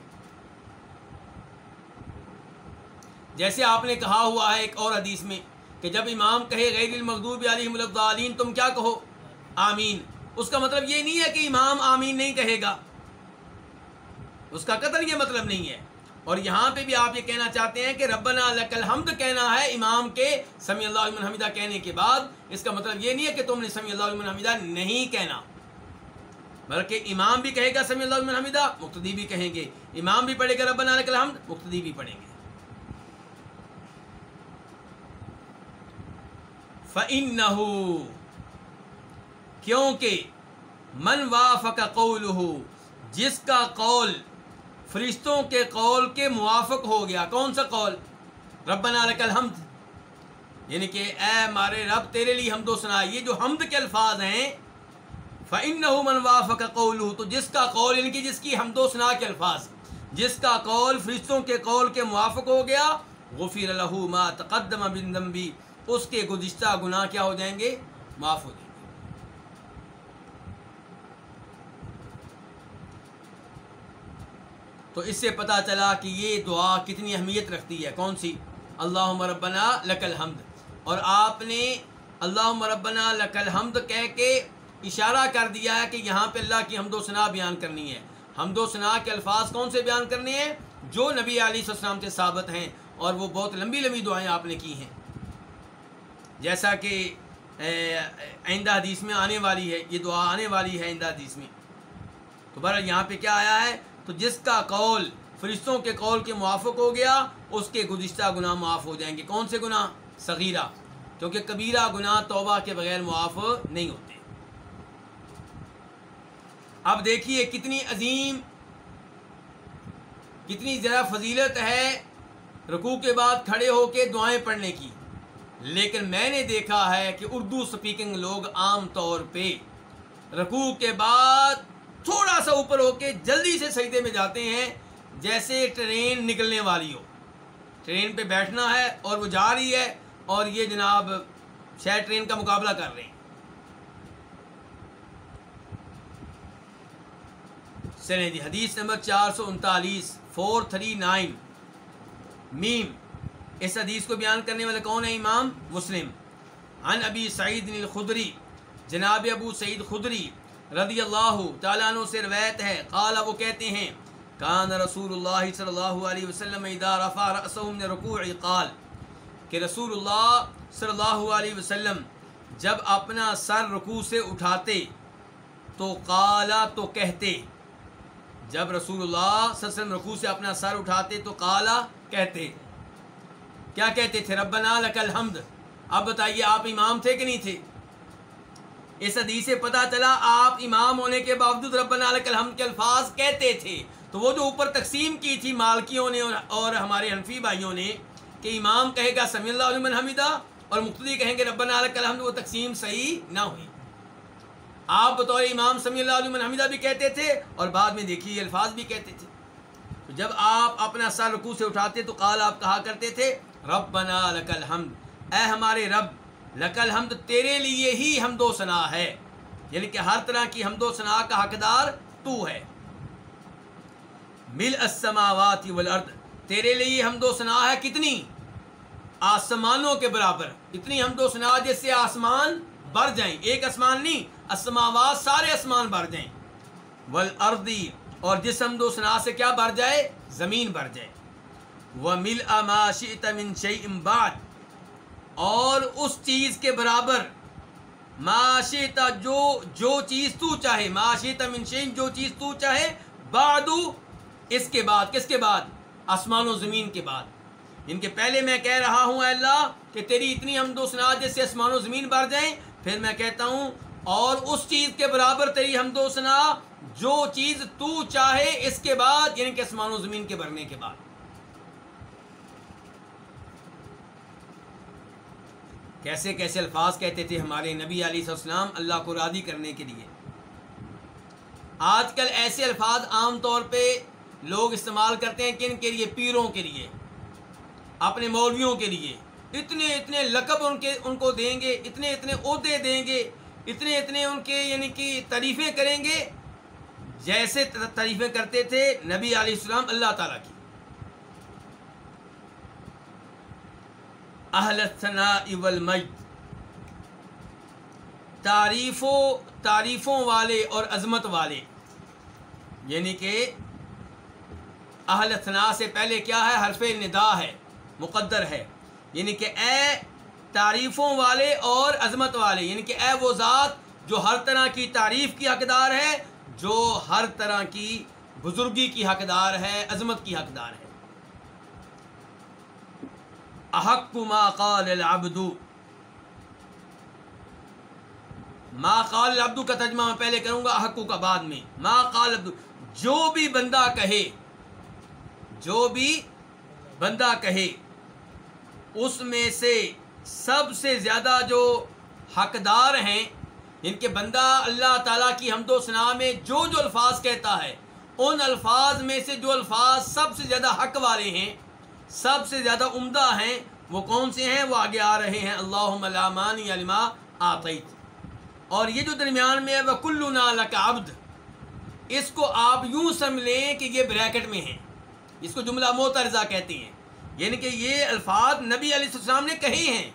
Speaker 1: جیسے آپ نے کہا ہوا ہے ایک اور حدیث میں کہ جب امام کہے غیر المغضوب علیہم ولا الضالین تم کیا کہو؟ آمین۔ اس کا مطلب یہ نہیں ہے کہ امام آمین نہیں کہے گا، اس کا قطعاً یہ مطلب نہیں ہے۔ اور یہاں پہ بھی آپ یہ کہنا چاہتے ہیں کہ ربنا لک الحمد کہنا ہے امام کے سمیع اللہ لمن حمیدہ کہنے کے بعد، اس کا مطلب یہ نہیں ہے کہ تم نے سمیع اللہ لمن حمیدہ نہیں کہنا، بلکہ امام بھی کہے گا سمیع اللہ لمن حمیدہ، مقتدی بھی کہیں گے، امام بھی پڑھے گا ربنا لک الحمد، مقتدی بھی پڑھیں گے۔ فَإِنَّهُ، کیونکہ من وافق قولہ، جس کا قول فرشتوں کے قول کے موافق ہو گیا۔ کون سا قول؟ ربنا لک الحمد، یعنی کہ اے ہمارے رب تیرے لیے حمد و ثنا، یہ جو حمد کے الفاظ ہیں، فَإِنَّهُ مَنْ وَافَقَ قَوْلُهُ، تو جس کا قول یعنی کہ جس کی حمد و ثنا کے الفاظ، جس کا قول فرشتوں کے قول کے موافق ہو گیا، غفر له ما تقدم من ذنبی، اس کے گزشتہ گناہ کیا ہو جائیں گے؟ معاف ہو جائیں گے۔ تو اس سے پتہ چلا کہ یہ دعا کتنی اہمیت رکھتی ہے۔ کون سی؟ اللہم ربنا لک الحمد۔ اور آپ نے اللہم ربنا لک الحمد کہہ کے اشارہ کر دیا ہے کہ یہاں پہ اللہ کی حمد و ثنا بیان کرنی ہے۔ حمد و ثنا کے الفاظ کون سے بیان کرنے ہیں؟ جو نبی علیہ السلام سے ثابت ہیں، اور وہ بہت لمبی لمبی دعائیں آپ نے کی ہیں، جیسا کہ آئندہ حدیث میں آنے والی ہے، یہ دعا آنے والی ہے آئندہ حدیث میں۔ تو بہرحال یہاں پہ کیا آیا ہے؟ تو جس کا قول فرشتوں کے قول کے موافق ہو گیا اس کے گزشتہ گناہ معاف ہو جائیں گے۔ کون سے گناہ؟ صغیرہ، کیونکہ کبیرہ گناہ توبہ کے بغیر معاف نہیں ہوتے۔ اب دیکھیے کتنی عظیم، کتنی زیادہ فضیلت ہے رکوع کے بعد کھڑے ہو کے دعائیں پڑھنے کی، لیکن میں نے دیکھا ہے کہ اردو سپیکنگ لوگ عام طور پہ رکوع کے بعد تھوڑا سا اوپر ہو کے جلدی سے سجدے میں جاتے ہیں، جیسے ٹرین نکلنے والی ہو، ٹرین پہ بیٹھنا ہے اور وہ جا رہی ہے اور یہ جناب شاید ٹرین کا مقابلہ کر رہے ہیں۔ چلیں جی، حدیث نمبر 439 439 میم، اس حدیث کو بیان کرنے والے کون ہیں؟ امام مسلم۔ عن ابی سعید الخدری، جناب ابو سعید خدری رضی اللہ تعالیٰ عنہ سے روایت ہے، قال، وہ کہتے ہیں، کان رسول اللہ صلی اللہ علیہ وسلم اذا رفع رأسه من الرکوع قال، کہ رسول اللہ صلی اللہ علیہ وسلم جب اپنا سر رکوع سے اٹھاتے تو قالا، تو کہتے، جب رسول اللہ صلی اللہ علیہ وسلم رکوع سے اپنا سر اٹھاتے تو قالا، کہتے، کیا کہتے تھے؟ ربنا لک الحمد۔ اب بتائیے آپ امام تھے کہ نہیں تھے؟ اس حدیث سے پتہ چلا آپ امام ہونے کے باوجود ربنا لک الحمد کے الفاظ کہتے تھے. تو وہ جو اوپر تقسیم کی تھی مالکیوں نے اور ہمارے حنفی بھائیوں نے کہ امام کہے گا سمی اللہ لمن حمیدہ اور مقتدی کہیں گے ربنا لک الحمد، وہ تقسیم صحیح نہ ہوئی. آپ بطور امام سمی اللہ لمن حمیدہ بھی کہتے تھے اور بعد میں دیکھیے الفاظ بھی کہتے تھے. تو جب آپ اپنا سر رکوع سے اٹھاتے تو قال آپ کہا کرتے تھے ربنا لک الحمد، اے ہمارے رب، لک الحمد تیرے لیے ہی حمد و ثنا ہے، یعنی کہ ہر طرح کی حمد و ثنا کا حقدار تو ہے. ملء السماوات والارض، تیرے لیے حمد و ثنا ہے کتنی؟ آسمانوں کے برابر، اتنی حمد و ثنا جس سے آسمان بھر جائیں، ایک آسمان نہیں، السماوات سارے آسمان بھر جائیں، والارض اور جس حمد و ثنا سے کیا بھر جائے؟ زمین بھر جائے. وملء ما شئت من شیء بعد، اور اس چیز کے برابر ما شئت جو چیز تو چاہے، ما شئت من شیء جو چیز تو چاہے، بعد اس کے بعد، کس کے بعد؟ آسمان و زمین کے بعد. ان کے پہلے میں کہہ رہا ہوں اے اللہ کہ تیری اتنی حمد و ثنا جس سے آسمان و زمین بھر جائیں، پھر میں کہتا ہوں اور اس چیز کے برابر تیری حمد و ثنا جو چیز تو چاہے اس کے بعد، یعنی کہ آسمان و زمین کے بھرنے کے بعد. کیسے کیسے الفاظ کہتے تھے ہمارے نبی علیہ السلام اللہ کو راضی کرنے کے لیے. آج کل ایسے الفاظ عام طور پہ لوگ استعمال کرتے ہیں کن کے لیے؟ پیروں کے لیے، اپنے مولویوں کے لیے. اتنے اتنے لقب ان کو دیں گے، اتنے اتنے عہدے دیں گے، اتنے اتنے ان کے یعنی کہ تعریفیں کریں گے جیسے تعریفیں کرتے تھے نبی علیہ السلام اللہ تعالیٰ کی. اہل الثناء والمجد، تعریفوں والے اور عظمت والے، یعنی کہ اہل ثنا سے پہلے کیا ہے؟ حرف ندا ہے، مقدر ہے، یعنی کہ اے تعریفوں والے اور عظمت والے، یعنی کہ اے وہ ذات جو ہر طرح کی تعریف کی حقدار ہے، جو ہر طرح کی بزرگی کی حقدار ہے، عظمت کی حقدار ہے. احق ما قال العبد، ما قال العبد کا ترجمہ میں پہلے کروں گا، احق کا بعد میں. ما قال العبد، جو بھی بندہ کہے، جو بھی بندہ کہے، اس میں سے سب سے زیادہ جو حقدار ہیں، ان کے بندہ اللہ تعالیٰ کی حمد و ثنا میں جو جو الفاظ کہتا ہے، ان الفاظ میں سے جو الفاظ سب سے زیادہ حق والے ہیں، سب سے زیادہ عمدہ ہیں، وہ کون سے ہیں؟ وہ آگے آ رہے ہیں. اللہم لا مانع لما اعطیت، اور یہ جو درمیان میں ہے وَكُلُّنَا لَكَ عَبْدٌ، اس کو آپ یوں سمجھ لیں کہ یہ بریکٹ میں ہیں، اس کو جملہ معترضہ کہتے ہیں، یعنی کہ یہ الفاظ نبی علیہ السلام نے کہے ہیں.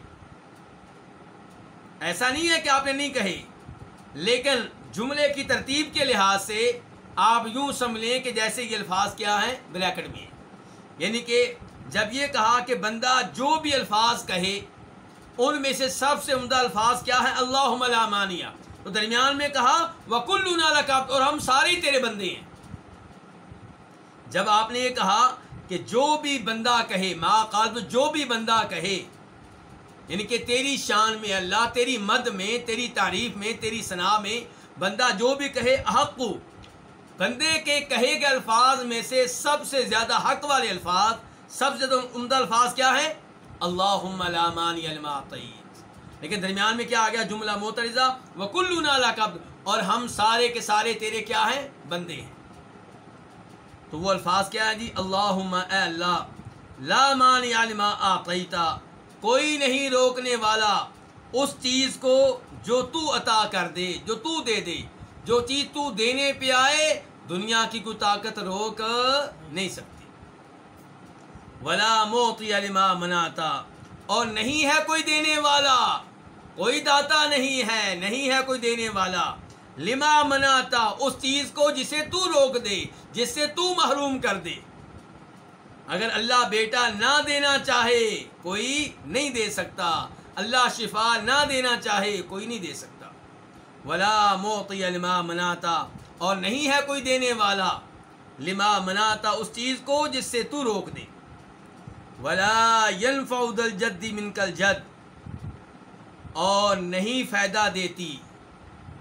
Speaker 1: ایسا نہیں ہے کہ آپ نے نہیں کہے، لیکن جملے کی ترتیب کے لحاظ سے آپ یوں سمجھ لیں کہ جیسے یہ الفاظ کیا ہیں؟ بریکٹ میں ہیں. یعنی کہ جب یہ کہا کہ بندہ جو بھی الفاظ کہے ان میں سے سب سے عمدہ الفاظ کیا ہیں؟ اللہم لا مانع، تو درمیان میں کہا وَكُلُّنَا لَكَ عَبْدٌ، اور ہم سارے تیرے بندے ہیں. جب آپ نے یہ کہا کہ جو بھی بندہ کہے، ما قال، جو بھی بندہ کہے، یعنی کہ تیری شان میں اللہ، تیری مد میں، تیری تعریف میں، تیری ثنا میں بندہ جو بھی کہے، احق، بندے کے کہے گئے الفاظ میں سے سب سے زیادہ حق والے الفاظ، سب سے زیادہ عمدہ الفاظ کیا ہیں؟ اللہم لا مانع لما اعطیت. لیکن درمیان میں کیا آ گیا؟ جملہ معترضہ، وَكُلُّنَا لَكَ عَبْدٌ، اور ہم سارے کے سارے تیرے کیا ہیں؟ بندے ہیں. تو وہ الفاظ کیا ہے جی؟ اللہم، اے اللہ، لا مانع لما اعطیت، کوئی نہیں روکنے والا اس چیز کو جو تو عطا کر دے، جو تو دے دے. جو چیز تو دینے پہ آئے دنیا کی کوئی طاقت روک نہیں سکتی. ولا معطی لما منعت، اور نہیں ہے کوئی دینے والا، کوئی داتا نہیں ہے، نہیں ہے کوئی دینے والا، لما منعت، اس چیز کو جسے تو روک دے، جس سے تو محروم کر دے. اگر اللہ بیٹا نہ دینا چاہے کوئی نہیں دے سکتا، اللہ شفا نہ دینا چاہے کوئی نہیں دے سکتا. ولا معطی لما منعت، اور نہیں ہے کوئی دینے والا، لما منعت، اس چیز کو جس سے تو روک دے. ولا ينفع ذا الجد منك الجد، اور نہیں فائدہ دیتی،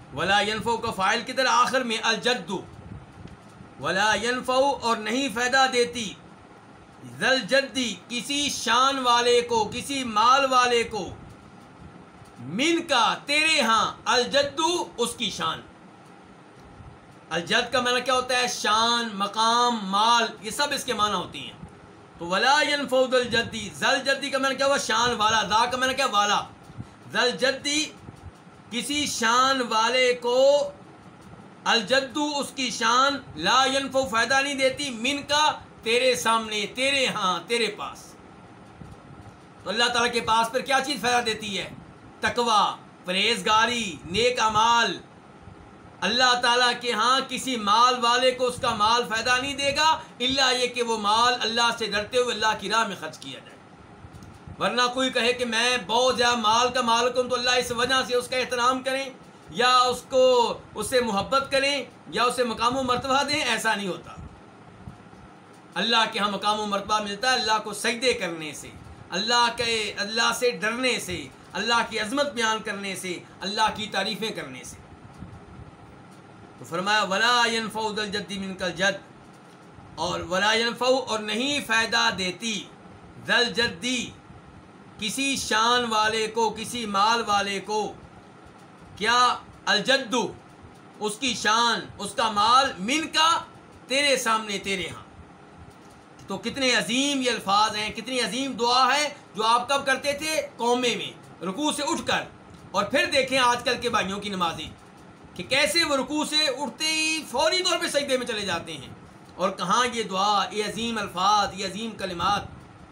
Speaker 1: ولا ينفع کا فاعل کدھر آخر میں الجد. ولا ينفع اور نہیں فائدہ دیتی ذل جدی کسی شان والے کو کسی مال والے کو من کا تیرے ہاں الجدو اس کی شان. الجد کا معنی کیا ہوتا ہے؟ شان، مقام، مال، یہ سب اس کے معنی ہوتی ہیں. تو ولا ينفع ذل جدی، ذل جدی کا معنی کیا ہوا؟ شان والا. ذا کا معنی کیا؟ والا. ذل جدی کسی شان والے کو، الجدو اس کی شان، لا ينفع فائدہ نہیں دیتی، من کا تیرے سامنے، تیرے ہاں، تیرے پاس. تو اللہ تعالیٰ کے پاس پھر کیا چیز فائدہ دیتی ہے؟ تقوی، پرہیزگاری، نیک اعمال. اللہ تعالیٰ کے ہاں کسی مال والے کو اس کا مال فائدہ نہیں دے گا الا یہ کہ وہ مال اللہ سے ڈرتے ہوئے اللہ کی راہ میں خرچ کیا جائے. ورنہ کوئی کہے کہ میں بہت زیادہ مال کا مالک ہوں تو اللہ اس وجہ سے اس کا احترام کریں یا اس سے محبت کریں یا اسے مقام و مرتبہ دیں، ایسا نہیں ہوتا. اللہ کے ہاں مقام و مرتبہ ملتا ہے اللہ کو سجدے کرنے سے، اللہ سے ڈرنے سے، اللہ کی عظمت بیان کرنے سے، اللہ کی تعریفیں کرنے سے. تو فرمایا ولا ينفع ذل جد منک الجد، اور ولا ينفع اور نہیں فائدہ دیتی ذل جدی کسی شان والے کو، کسی مال والے کو، کیا؟ الجد اس کی شان، اس کا مال، من کا تیرے سامنے، تیرے ہاں. تو کتنے عظیم یہ الفاظ ہیں، کتنی عظیم دعا ہے جو آپ کب کرتے تھے؟ قومے میں رکوع سے اٹھ کر. اور پھر دیکھیں آج کل کے بھائیوں کی نمازیں کہ کیسے وہ رکوع سے اٹھتے ہی فوری طور پہ سجدے میں چلے جاتے ہیں. اور کہاں یہ دعا، یہ عظیم الفاظ، یہ عظیم کلمات.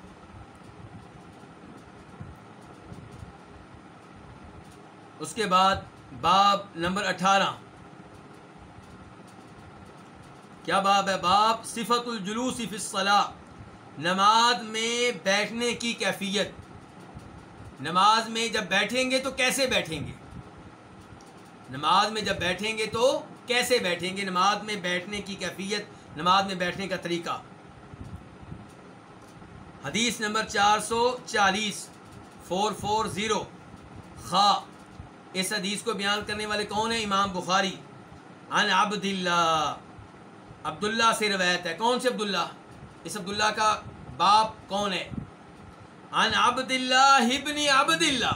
Speaker 1: اس کے بعد باب نمبر 18. کیا باب ہے؟ باب صفت الجلوس فی الصلاۃ، نماز میں بیٹھنے کی کیفیت. نماز میں جب بیٹھیں گے تو کیسے بیٹھیں گے؟ نماز میں جب بیٹھیں گے تو کیسے بیٹھیں گے؟ نماز میں بیٹھنے کی کیفیت، نماز میں بیٹھنے کا طریقہ. حدیث نمبر 440 440 خا. اس حدیث کو بیان کرنے والے کون ہیں؟ امام بخاری. عن عبداللہ، عبداللہ سے روایت ہے. کون سے عبداللہ؟ اس عبداللہ کا باپ کون ہے؟ عن عبداللہ ابن عبداللہ،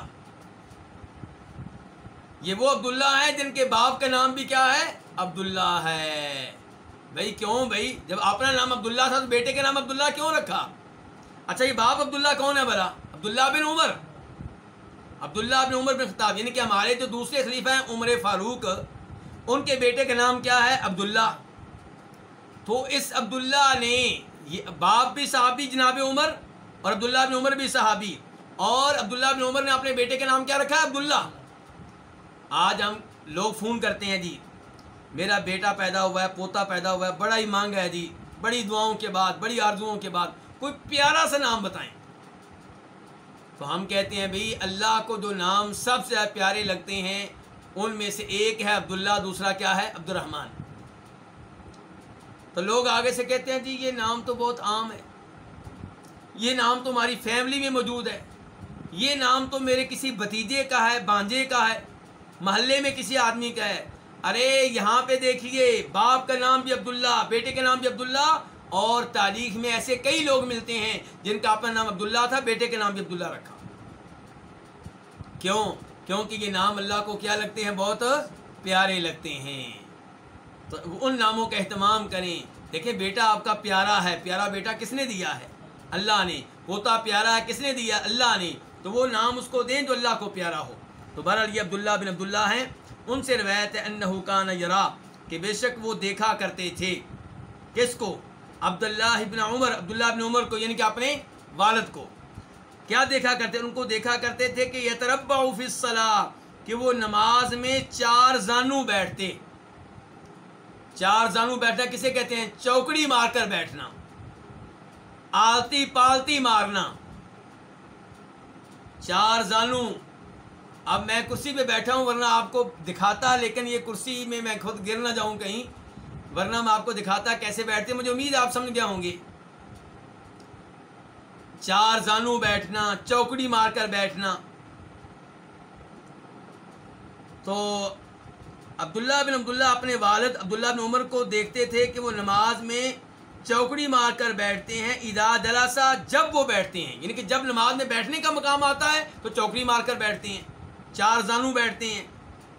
Speaker 1: یہ وہ عبداللہ ہیں جن کے باپ کا نام بھی کیا ہے؟ عبداللہ ہے. بھائی کیوں بھائی؟ جب اپنا نام عبداللہ تھا تو بیٹے کا نام عبداللہ کیوں رکھا؟ اچھا یہ باپ عبداللہ کون ہے بھلا؟ عبداللہ بن عمر. عبداللہ بن عمر بن خطاب، یعنی کہ ہمارے جو دوسرے خلیفہ ہیں عمر فاروق، ان کے بیٹے کا نام کیا ہے؟ عبداللہ. تو اس عبداللہ نے، یہ باپ بھی صحابی جناب عمر اور عبداللہ بن عمر بھی صحابی، اور عبداللہ بن عمر نے اپنے بیٹے کا نام کیا رکھا ہے؟ عبداللہ. آج ہم لوگ فون کرتے ہیں جی میرا بیٹا پیدا ہوا ہے، پوتا پیدا ہوا ہے، بڑا ہی مانگ ہے جی، بڑی دعاؤں کے بعد، بڑی آرزوؤں کے بعد کوئی پیارا سا نام بتائیں. تو ہم کہتے ہیں بھئی اللہ کو جو نام سب سے پیارے لگتے ہیں ان میں سے ایک ہے عبداللہ، دوسرا کیا ہے؟ عبد الرحمن. تو لوگ آگے سے کہتے ہیں جی یہ نام تو بہت عام ہے، یہ نام تو ہماری فیملی میں موجود ہے، یہ نام تو میرے کسی بھتیجے کا ہے، بانجے کا ہے، محلے میں کسی آدمی کا ہے. ارے یہاں پہ دیکھیے باپ کا نام بھی عبداللہ، بیٹے کا نام بھی عبداللہ، اور تاریخ میں ایسے کئی لوگ ملتے ہیں جن کا اپنا نام عبداللہ تھا، بیٹے کا نام بھی عبداللہ رکھا. کیوں؟ کیونکہ یہ نام اللہ کو کیا لگتے ہیں؟ بہت پیارے لگتے ہیں. تو ان ناموں کا اہتمام کریں. دیکھیں بیٹا آپ کا پیارا ہے، پیارا بیٹا کس نے دیا ہے؟ اللہ نے. پوتا پیارا ہے، کس نے دیا؟ اللہ نے. تو وہ نام اس کو دیں جو اللہ کو پیارا ہو. تو بہرحال یہ عبداللہ بن عبداللہ ہیں. ان سے روایت ہے انہ کان یرا، کہ بے شک وہ دیکھا کرتے تھے. کس کو؟ عبداللہ بن عمر، عبداللہ بن عمر کو، یعنی کہ اپنے والد کو. کیا دیکھا کرتے؟ ان کو دیکھا کرتے تھے کہ یتربع فی الصلاۃ، کہ وہ نماز میں چار زانو بیٹھتے. چار زانو بیٹھنا کسے کہتے ہیں؟ چوکڑی مار کر بیٹھنا، آلتی پالتی مارنا. چار زانو. اب میں کرسی پہ بیٹھا ہوں ورنہ آپ کو دکھاتا، لیکن یہ کرسی میں خود گر نہ جاؤں کہیں، ورنہ میں آپ کو دکھاتا کیسے بیٹھتے. مجھے امید آپ سمجھ گیا ہوں گے. چار زانو بیٹھنا، چوکڑی مار کر بیٹھنا. تو عبداللہ بن عبداللہ اپنے والد عبداللہ بن عمر کو دیکھتے تھے کہ وہ نماز میں چوکڑی مار کر بیٹھتے ہیں، اذا جلسا، جب وہ بیٹھتے ہیں، یعنی کہ جب نماز میں بیٹھنے کا مقام آتا ہے تو چوکڑی مار کر بیٹھتے ہیں، چار زانو بیٹھتے ہیں۔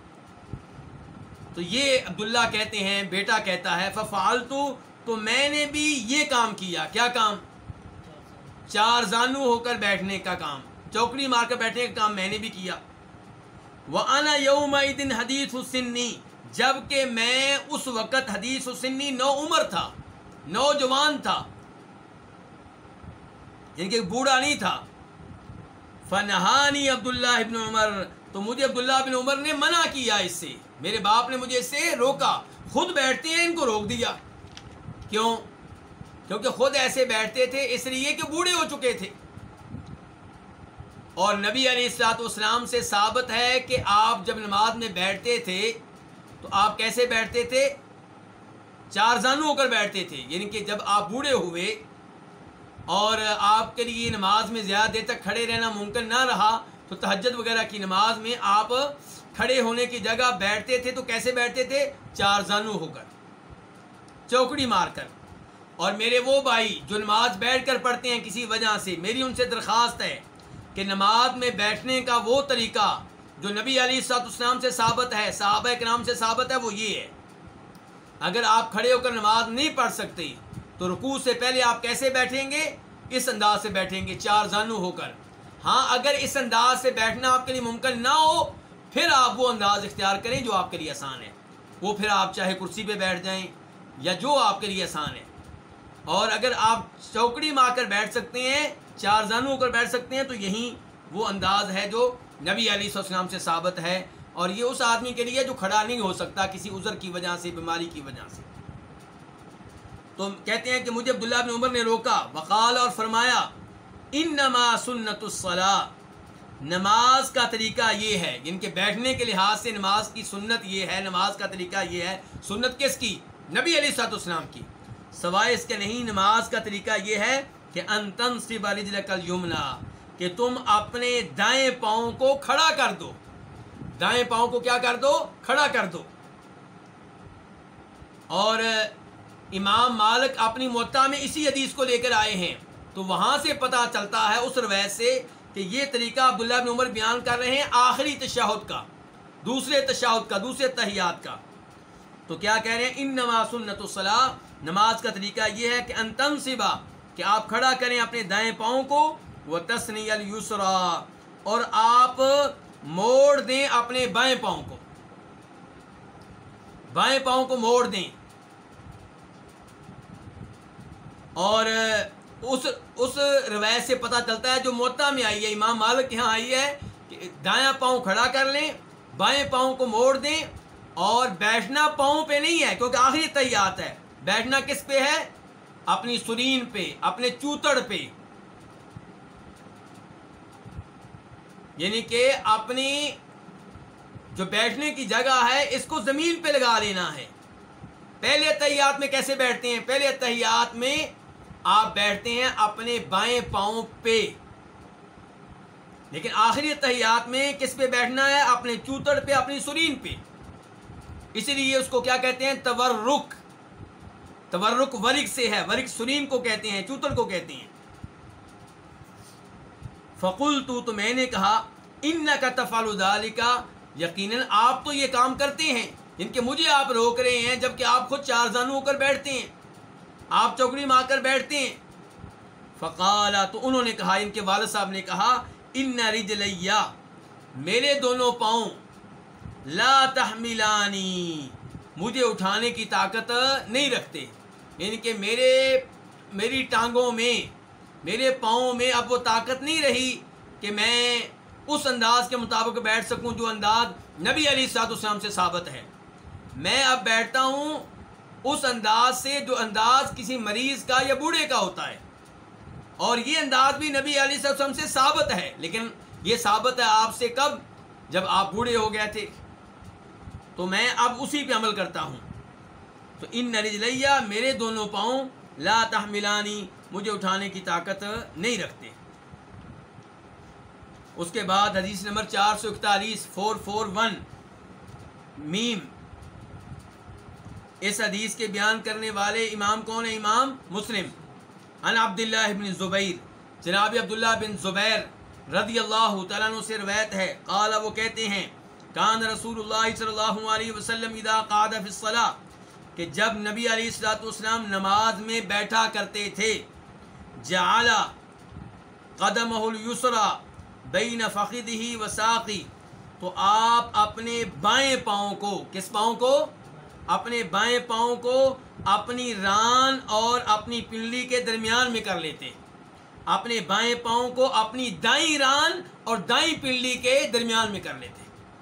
Speaker 1: تو یہ عبداللہ کہتے ہیں، بیٹا کہتا ہے ففعلتو، تو میں نے بھی یہ کام کیا۔ کیا کام؟ چار زانو ہو کر بیٹھنے کا کام، چوکڑی مار کر بیٹھنے کا کام میں نے بھی کیا۔ وَأَنَا يَوْمَئِذٍ حَدِيثُ السِّنِّ، جب کہ میں اس وقت حدیث السنی نو عمر تھا، نوجوان تھا، یعنی کہ بوڑھا نہیں تھا۔ فَنَهَانِي عبداللہ ابن عمر، تو مجھے عبداللہ بن عمر نے منع کیا اس سے، میرے باپ نے مجھے اس سے روکا، خود بیٹھتے ہیں ان کو روک دیا۔ کیوں؟ کیونکہ خود ایسے بیٹھتے تھے، اس لیے کہ بوڑھے ہو چکے تھے۔ اور نبی علیہ الصلوۃ والسلام سے ثابت ہے کہ آپ جب نماز میں بیٹھتے تھے تو آپ کیسے بیٹھتے تھے؟ چار زانو ہو کر بیٹھتے تھے، یعنی کہ جب آپ بوڑھے ہوئے اور آپ کے لیے نماز میں زیادہ دیر تک کھڑے رہنا ممکن نہ رہا تو تہجد وغیرہ کی نماز میں آپ کھڑے ہونے کی جگہ بیٹھتے تھے، تو کیسے بیٹھتے تھے؟ چار زانو ہو کر، چوکڑی مار کر۔ اور میرے وہ بھائی جو نماز بیٹھ کر پڑھتے ہیں کسی وجہ سے، میری ان سے درخواست ہے کہ نماز میں بیٹھنے کا وہ طریقہ جو نبی علیہ الصلوۃ والسلام سے ثابت ہے، صحابہ کرام سے ثابت ہے، وہ یہ ہے۔ اگر آپ کھڑے ہو کر نماز نہیں پڑھ سکتے تو رکوع سے پہلے آپ کیسے بیٹھیں گے؟ اس انداز سے بیٹھیں گے، چار زانو ہو کر۔ ہاں، اگر اس انداز سے بیٹھنا آپ کے لیے ممکن نہ ہو پھر آپ وہ انداز اختیار کریں جو آپ کے لیے آسان ہے، وہ پھر آپ چاہے کرسی پہ بیٹھ جائیں یا جو آپ کے لیے آسان ہے۔ اور اگر آپ چوکڑی مار کر بیٹھ سکتے ہیں، چار زانو ہو کر بیٹھ سکتے ہیں، تو یہی وہ انداز ہے جو نبی علیہ السلام سے ثابت ہے، اور یہ اس آدمی کے لیے جو کھڑا نہیں ہو سکتا کسی عذر کی وجہ سے، بیماری کی وجہ سے۔ تو کہتے ہیں کہ مجھے عبداللہ بن عمر نے روکا، وقال، اور فرمایا، انما سنت الصلاۃ، نماز کا طریقہ یہ ہے، یعنی کہ بیٹھنے کے لحاظ سے نماز کی سنت یہ ہے، نماز کا طریقہ یہ ہے۔ سنت کس کی؟ نبی علیہ الصلوۃ والسلام کی۔ سوائے اس کے نہیں، نماز کا طریقہ یہ ہے کہ ان تنصب رجلک الیمنی، کہ تم اپنے دائیں پاؤں کو کھڑا کر دو، دائیں پاؤں کو کیا کر دو؟ کھڑا کر دو۔ اور امام مالک اپنی موطا میں اسی حدیث کو لے کر آئے ہیں، تو وہاں سے پتہ چلتا ہے اس روایت سے کہ یہ طریقہ عبداللہ بن عمر بیان کر رہے ہیں آخری تشہد کا، دوسرے تشہد کا، دوسرے تحیات کا۔ تو کیا کہہ رہے ہیں؟ انما سنت الصلاۃ، نماز کا طریقہ یہ ہے کہ ان تنصب، کہ آپ کھڑا کریں اپنے دائیں پاؤں کو، وتثنی الیسریٰ، اور آپ موڑ دیں اپنے بائیں پاؤں کو، بائیں پاؤں کو موڑ دیں۔ اور اس روایت سے پتہ چلتا ہے جو موطا میں آئی ہے، امام مالک کے یہاں آئی ہے کہ دایاں پاؤں کھڑا کر لیں، بائیں پاؤں کو موڑ دیں، اور بیٹھنا پاؤں پہ نہیں ہے کیونکہ آخری تحیات ہے، بیٹھنا کس پہ ہے؟ اپنی سرین پہ، اپنے چوتڑ پہ، یعنی کہ اپنی جو بیٹھنے کی جگہ ہے اس کو زمین پہ لگا لینا ہے۔ پہلے تحیات میں کیسے بیٹھتے ہیں؟ پہلے تحیات میں آپ بیٹھتے ہیں اپنے بائیں پاؤں پہ، لیکن آخری تحیات میں کس پہ بیٹھنا ہے؟ اپنے چوتڑ پہ، اپنی سرین پہ۔ اسی لیے اس کو کیا کہتے ہیں؟ تورک۔ تورک ورک سے ہے، ورک سرین کو کہتے ہیں، چوتڑ کو کہتے ہیں۔ فقلت، تو میں نے کہا، انک تفعل ذلک، یقیناً آپ تو یہ کام کرتے ہیں، ان کے مجھے آپ روک رہے ہیں جبکہ آپ خود چار زانو ہو کر بیٹھتے ہیں، آپ چوکڑی مار کر بیٹھتے ہیں۔ فقال، تو انہوں نے کہا، ان کے والد صاحب نے کہا، ان رجلی، میرے دونوں پاؤں، لا تحملانی، مجھے اٹھانے کی طاقت نہیں رکھتے، یعنی کہ میری ٹانگوں میں، میرے پاؤں میں اب وہ طاقت نہیں رہی کہ میں اس انداز کے مطابق بیٹھ سکوں جو انداز نبی علیہ الصلوۃ والسلام سے ثابت ہے۔ میں اب بیٹھتا ہوں اس انداز سے جو انداز کسی مریض کا یا بوڑھے کا ہوتا ہے، اور یہ انداز بھی نبی علیہ الصلوۃ والسلام سے ثابت ہے، لیکن یہ ثابت ہے آپ سے کب؟ جب آپ بوڑھے ہو گئے تھے، تو میں اب اسی پہ عمل کرتا ہوں۔ تو ان رجلی، میرے دونوں پاؤں، لا تحملانی، مجھے اٹھانے کی طاقت نہیں رکھتے۔ اس کے بعد حدیث نمبر 441، 441 میم، اس حدیث کے بیان کرنے والے امام کون ہیں؟ امام مسلم۔ عن عبداللہ بن زبیر، جناب عبداللہ بن زبیر رضی اللہ تعالیٰ عنہ سے روایت ہے، قال وہ کہتے ہیں کان رسول اللہ صلی اللہ علیہ وسلم اذا قعد فی الصلاۃ، کہ جب نبی علیہ الصلوۃ والسلام نماز میں بیٹھا کرتے تھے، جعل قدمہ الیسری بین فخذہ وساقی، تو آپ اپنے بائیں پاؤں کو، کس پاؤں کو؟ اپنے بائیں پاؤں کو اپنی ران اور اپنی پنڈلی کے درمیان میں کر لیتے، اپنے بائیں پاؤں کو اپنی دائیں ران اور دائیں پنڈلی کے درمیان میں کر لیتے۔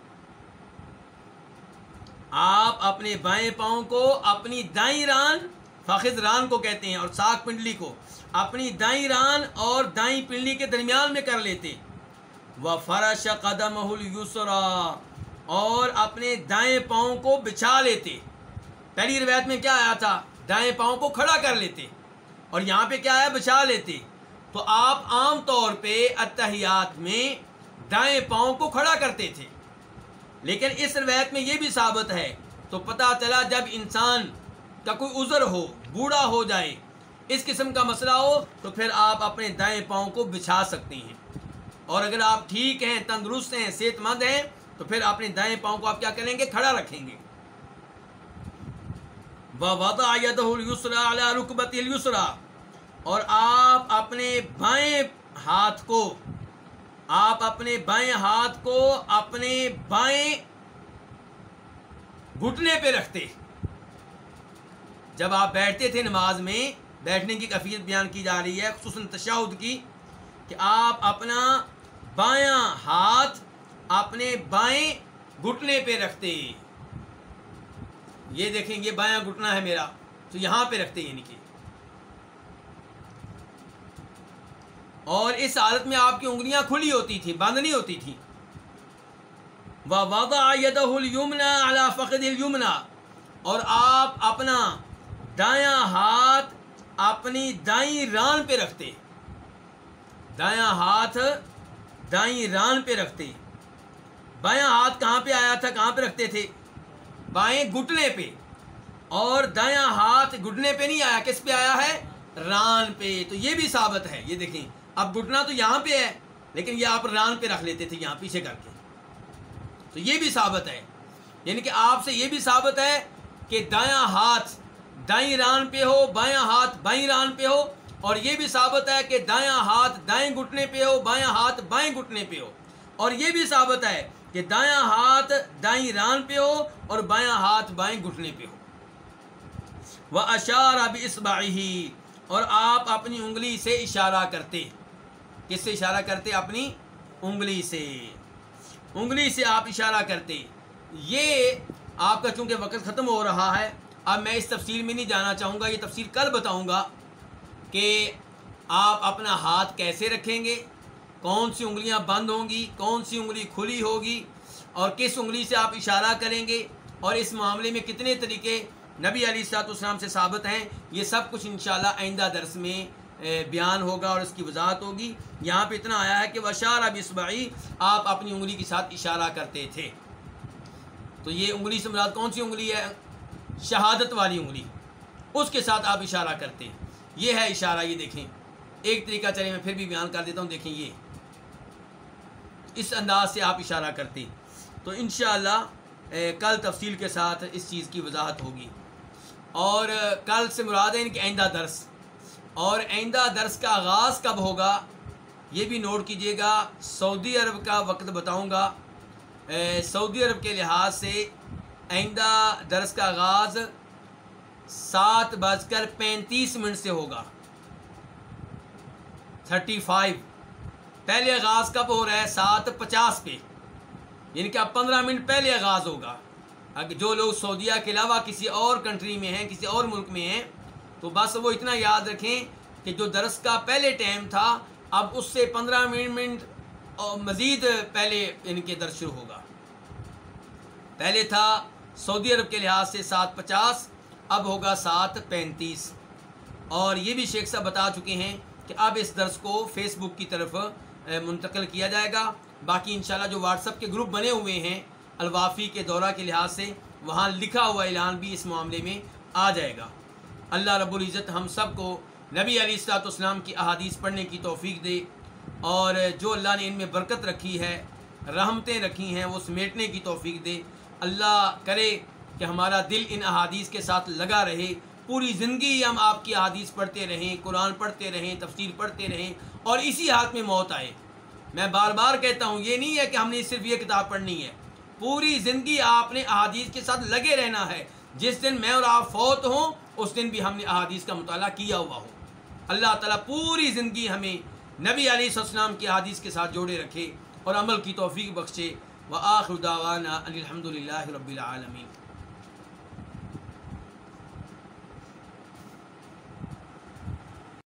Speaker 1: آپ اپنے بائیں پاؤں کو اپنی دائیں ران، فخذ ران کو کہتے ہیں، اور ساق پنڈلی کو اپنی دائیں ران اور دائیں پنڈلی کے درمیان میں کر لیتے۔ وفرش قدمہ الیسری، اور اپنے دائیں پاؤں کو بچھا لیتے۔ پہلی روایت میں کیا آیا تھا؟ دائیں پاؤں کو کھڑا کر لیتے، اور یہاں پہ کیا ہے؟ بچھا لیتے۔ تو آپ عام طور پہ اتحیات میں دائیں پاؤں کو کھڑا کرتے تھے، لیکن اس روایت میں یہ بھی ثابت ہے، تو پتہ چلا جب انسان کا کوئی عذر ہو، بوڑھا ہو جائے، اس قسم کا مسئلہ ہو، تو پھر آپ اپنے دائیں پاؤں کو بچھا سکتے ہیں، اور اگر آپ ٹھیک ہیں، تندرست ہیں، صحت مند ہیں، تو پھر اپنے دائیں پاؤں کو آپ کیا کریں گے؟ کھڑا رکھیں گے۔ وَوَضَعَ يَدَهُ الْيُسْرَى عَلَى رُكْبَتِهِ الْيُسْرَى، اور آپ اپنے بائیں ہاتھ کو اپنے بائیں گھٹنے پہ رکھتے۔ جب آپ بیٹھتے تھے نماز میں، بیٹھنے کی کیفیت بیان کی جا رہی ہے، خصوصاً تشہد کی، کہ آپ اپنا بایاں ہاتھ اپنے بائیں گھٹنے پہ رکھتے۔ یہ دیکھیں، یہ بایاں گھٹنا ہے میرا، تو یہاں پہ رکھتے، یعنی کہ، اور اس حالت میں آپ کی انگلیاں کھلی ہوتی تھی، بند نہیں ہوتی تھی۔ وَوَضَعَ يَدَهُ الْيُمْنَى عَلَى فَخِذِ الْيُمْنَى، اور آپ اپنا دایاں ہاتھ اپنی دائیں ران پہ رکھتے، دایاں ہاتھ دائیں ران پہ رکھتے۔ بایاں ہاتھ کہاں پہ آیا تھا؟ کہاں پہ رکھتے تھے؟ بائیں گھٹنے پہ، اور دایاں ہاتھ گھٹنے پہ نہیں آیا، کس پہ آیا ہے؟ ران پہ۔ تو یہ بھی ثابت ہے، یہ دیکھیں، اب گھٹنا تو یہاں پہ ہے، لیکن یہ آپ ران پہ رکھ لیتے تھے، یہاں پیچھے کر کے، تو یہ بھی ثابت ہے، یعنی کہ آپ سے یہ بھی ثابت ہے کہ دایاں ہاتھ دائیں ران پہ ہو، بایاں ہاتھ بائیں ران پہ ہو، اور یہ بھی ثابت ہے کہ دایاں ہاتھ دائیں گھٹنے پہ ہو، بایاں ہاتھ بائیں گھٹنے پہ ہو، اور یہ بھی ثابت ہے کہ دایاں ہاتھ دائیں ران پہ ہو اور بایاں ہاتھ بائیں گھٹنے پہ ہو۔ وَأَشَارَ بِإِصْبَعِهِ، اور آپ اپنی انگلی سے اشارہ کرتے۔ کس سے اشارہ کرتے؟ اپنی انگلی سے، انگلی سے آپ اشارہ کرتے۔ یہ آپ کا چونکہ وقت ختم ہو رہا ہے، اب میں اس تفصیل میں نہیں جانا چاہوں گا، یہ تفصیل کل بتاؤں گا کہ آپ اپنا ہاتھ کیسے رکھیں گے، کون سی انگلیاں بند ہوں گی، کون سی انگلی کھلی ہوگی، اور کس انگلی سے آپ اشارہ کریں گے، اور اس معاملے میں کتنے طریقے نبی علیہ الصلوۃ والسلام سے ثابت ہیں، یہ سب کچھ انشاءاللہ آئندہ درس میں بیان ہوگا اور اس کی وضاحت ہوگی۔ یہاں پہ اتنا آیا ہے کہ وَأَشَارَ بِإِصْبَعِهِ، آپ اپنی انگلی کے ساتھ اشارہ کرتے تھے۔ تو یہ انگلی سے مراد کون سی انگلی ہے؟ شہادت والی انگلی، اس کے ساتھ آپ اشارہ کرتے ہیں، یہ ہے اشارہ۔ یہ دیکھیں، ایک طریقہ چلے میں پھر بھی بیان کر دیتا ہوں، دیکھیں، یہ اس انداز سے آپ اشارہ کرتے، تو انشاءاللہ کل تفصیل کے ساتھ اس چیز کی وضاحت ہوگی۔ اور کل سے مراد ہے ان کے آئندہ درس، اور آئندہ درس کا آغاز کب ہوگا یہ بھی نوٹ کیجیے گا۔ سعودی عرب کا وقت بتاؤں گا، سعودی عرب کے لحاظ سے آئندہ درس کا آغاز 7:35 سے ہوگا، 35۔ پہلے آغاز کب ہو رہا ہے؟ 7:50 پہ، یعنی کہ اب 15 منٹ پہلے آغاز ہوگا۔ اگر جو لوگ سعودیہ کے علاوہ کسی اور کنٹری میں ہیں، کسی اور ملک میں ہیں، تو بس وہ اتنا یاد رکھیں کہ جو درس کا پہلے ٹائم تھا، اب اس سے 15 منٹ اور مزید پہلے ان کے درس شروع ہوگا۔ پہلے تھا سعودی عرب کے لحاظ سے 7:50، اب ہوگا 7:35۔ اور یہ بھی شیخ صاحب بتا چکے ہیں کہ اب اس درس کو فیس بک کی طرف منتقل کیا جائے گا۔ باقی انشاءاللہ جو واٹس ایپ کے گروپ بنے ہوئے ہیں الوافی کے دورہ کے لحاظ سے، وہاں لکھا ہوا اعلان بھی اس معاملے میں آ جائے گا۔ اللہ رب العزت ہم سب کو نبی علیہ الصلوۃ والسلام کی احادیث پڑھنے کی توفیق دے، اور جو اللہ نے ان میں برکت رکھی ہے، رحمتیں رکھی ہیں، وہ سمیٹنے کی توفیق دے۔ اللہ کرے کہ ہمارا دل ان احادیث کے ساتھ لگا رہے، پوری زندگی ہم آپ کی احادیث پڑھتے رہیں، قرآن پڑھتے رہیں، تفسیر پڑھتے رہیں، اور اسی حالت میں موت آئے۔ میں بار بار کہتا ہوں، یہ نہیں ہے کہ ہم نے صرف یہ کتاب پڑھنی ہے، پوری زندگی آپ نے احادیث کے ساتھ لگے رہنا ہے۔ جس دن میں اور آپ فوت ہوں اس دن بھی ہم نے احادیث کا مطالعہ کیا ہوا ہو۔ اللہ تعالیٰ پوری زندگی ہمیں نبی علیہ السلام کی احادیث کے ساتھ جوڑے رکھے اور عمل کی توفیق بخشے۔ وآخر دعوانا ان الحمد للہ رب العالمین۔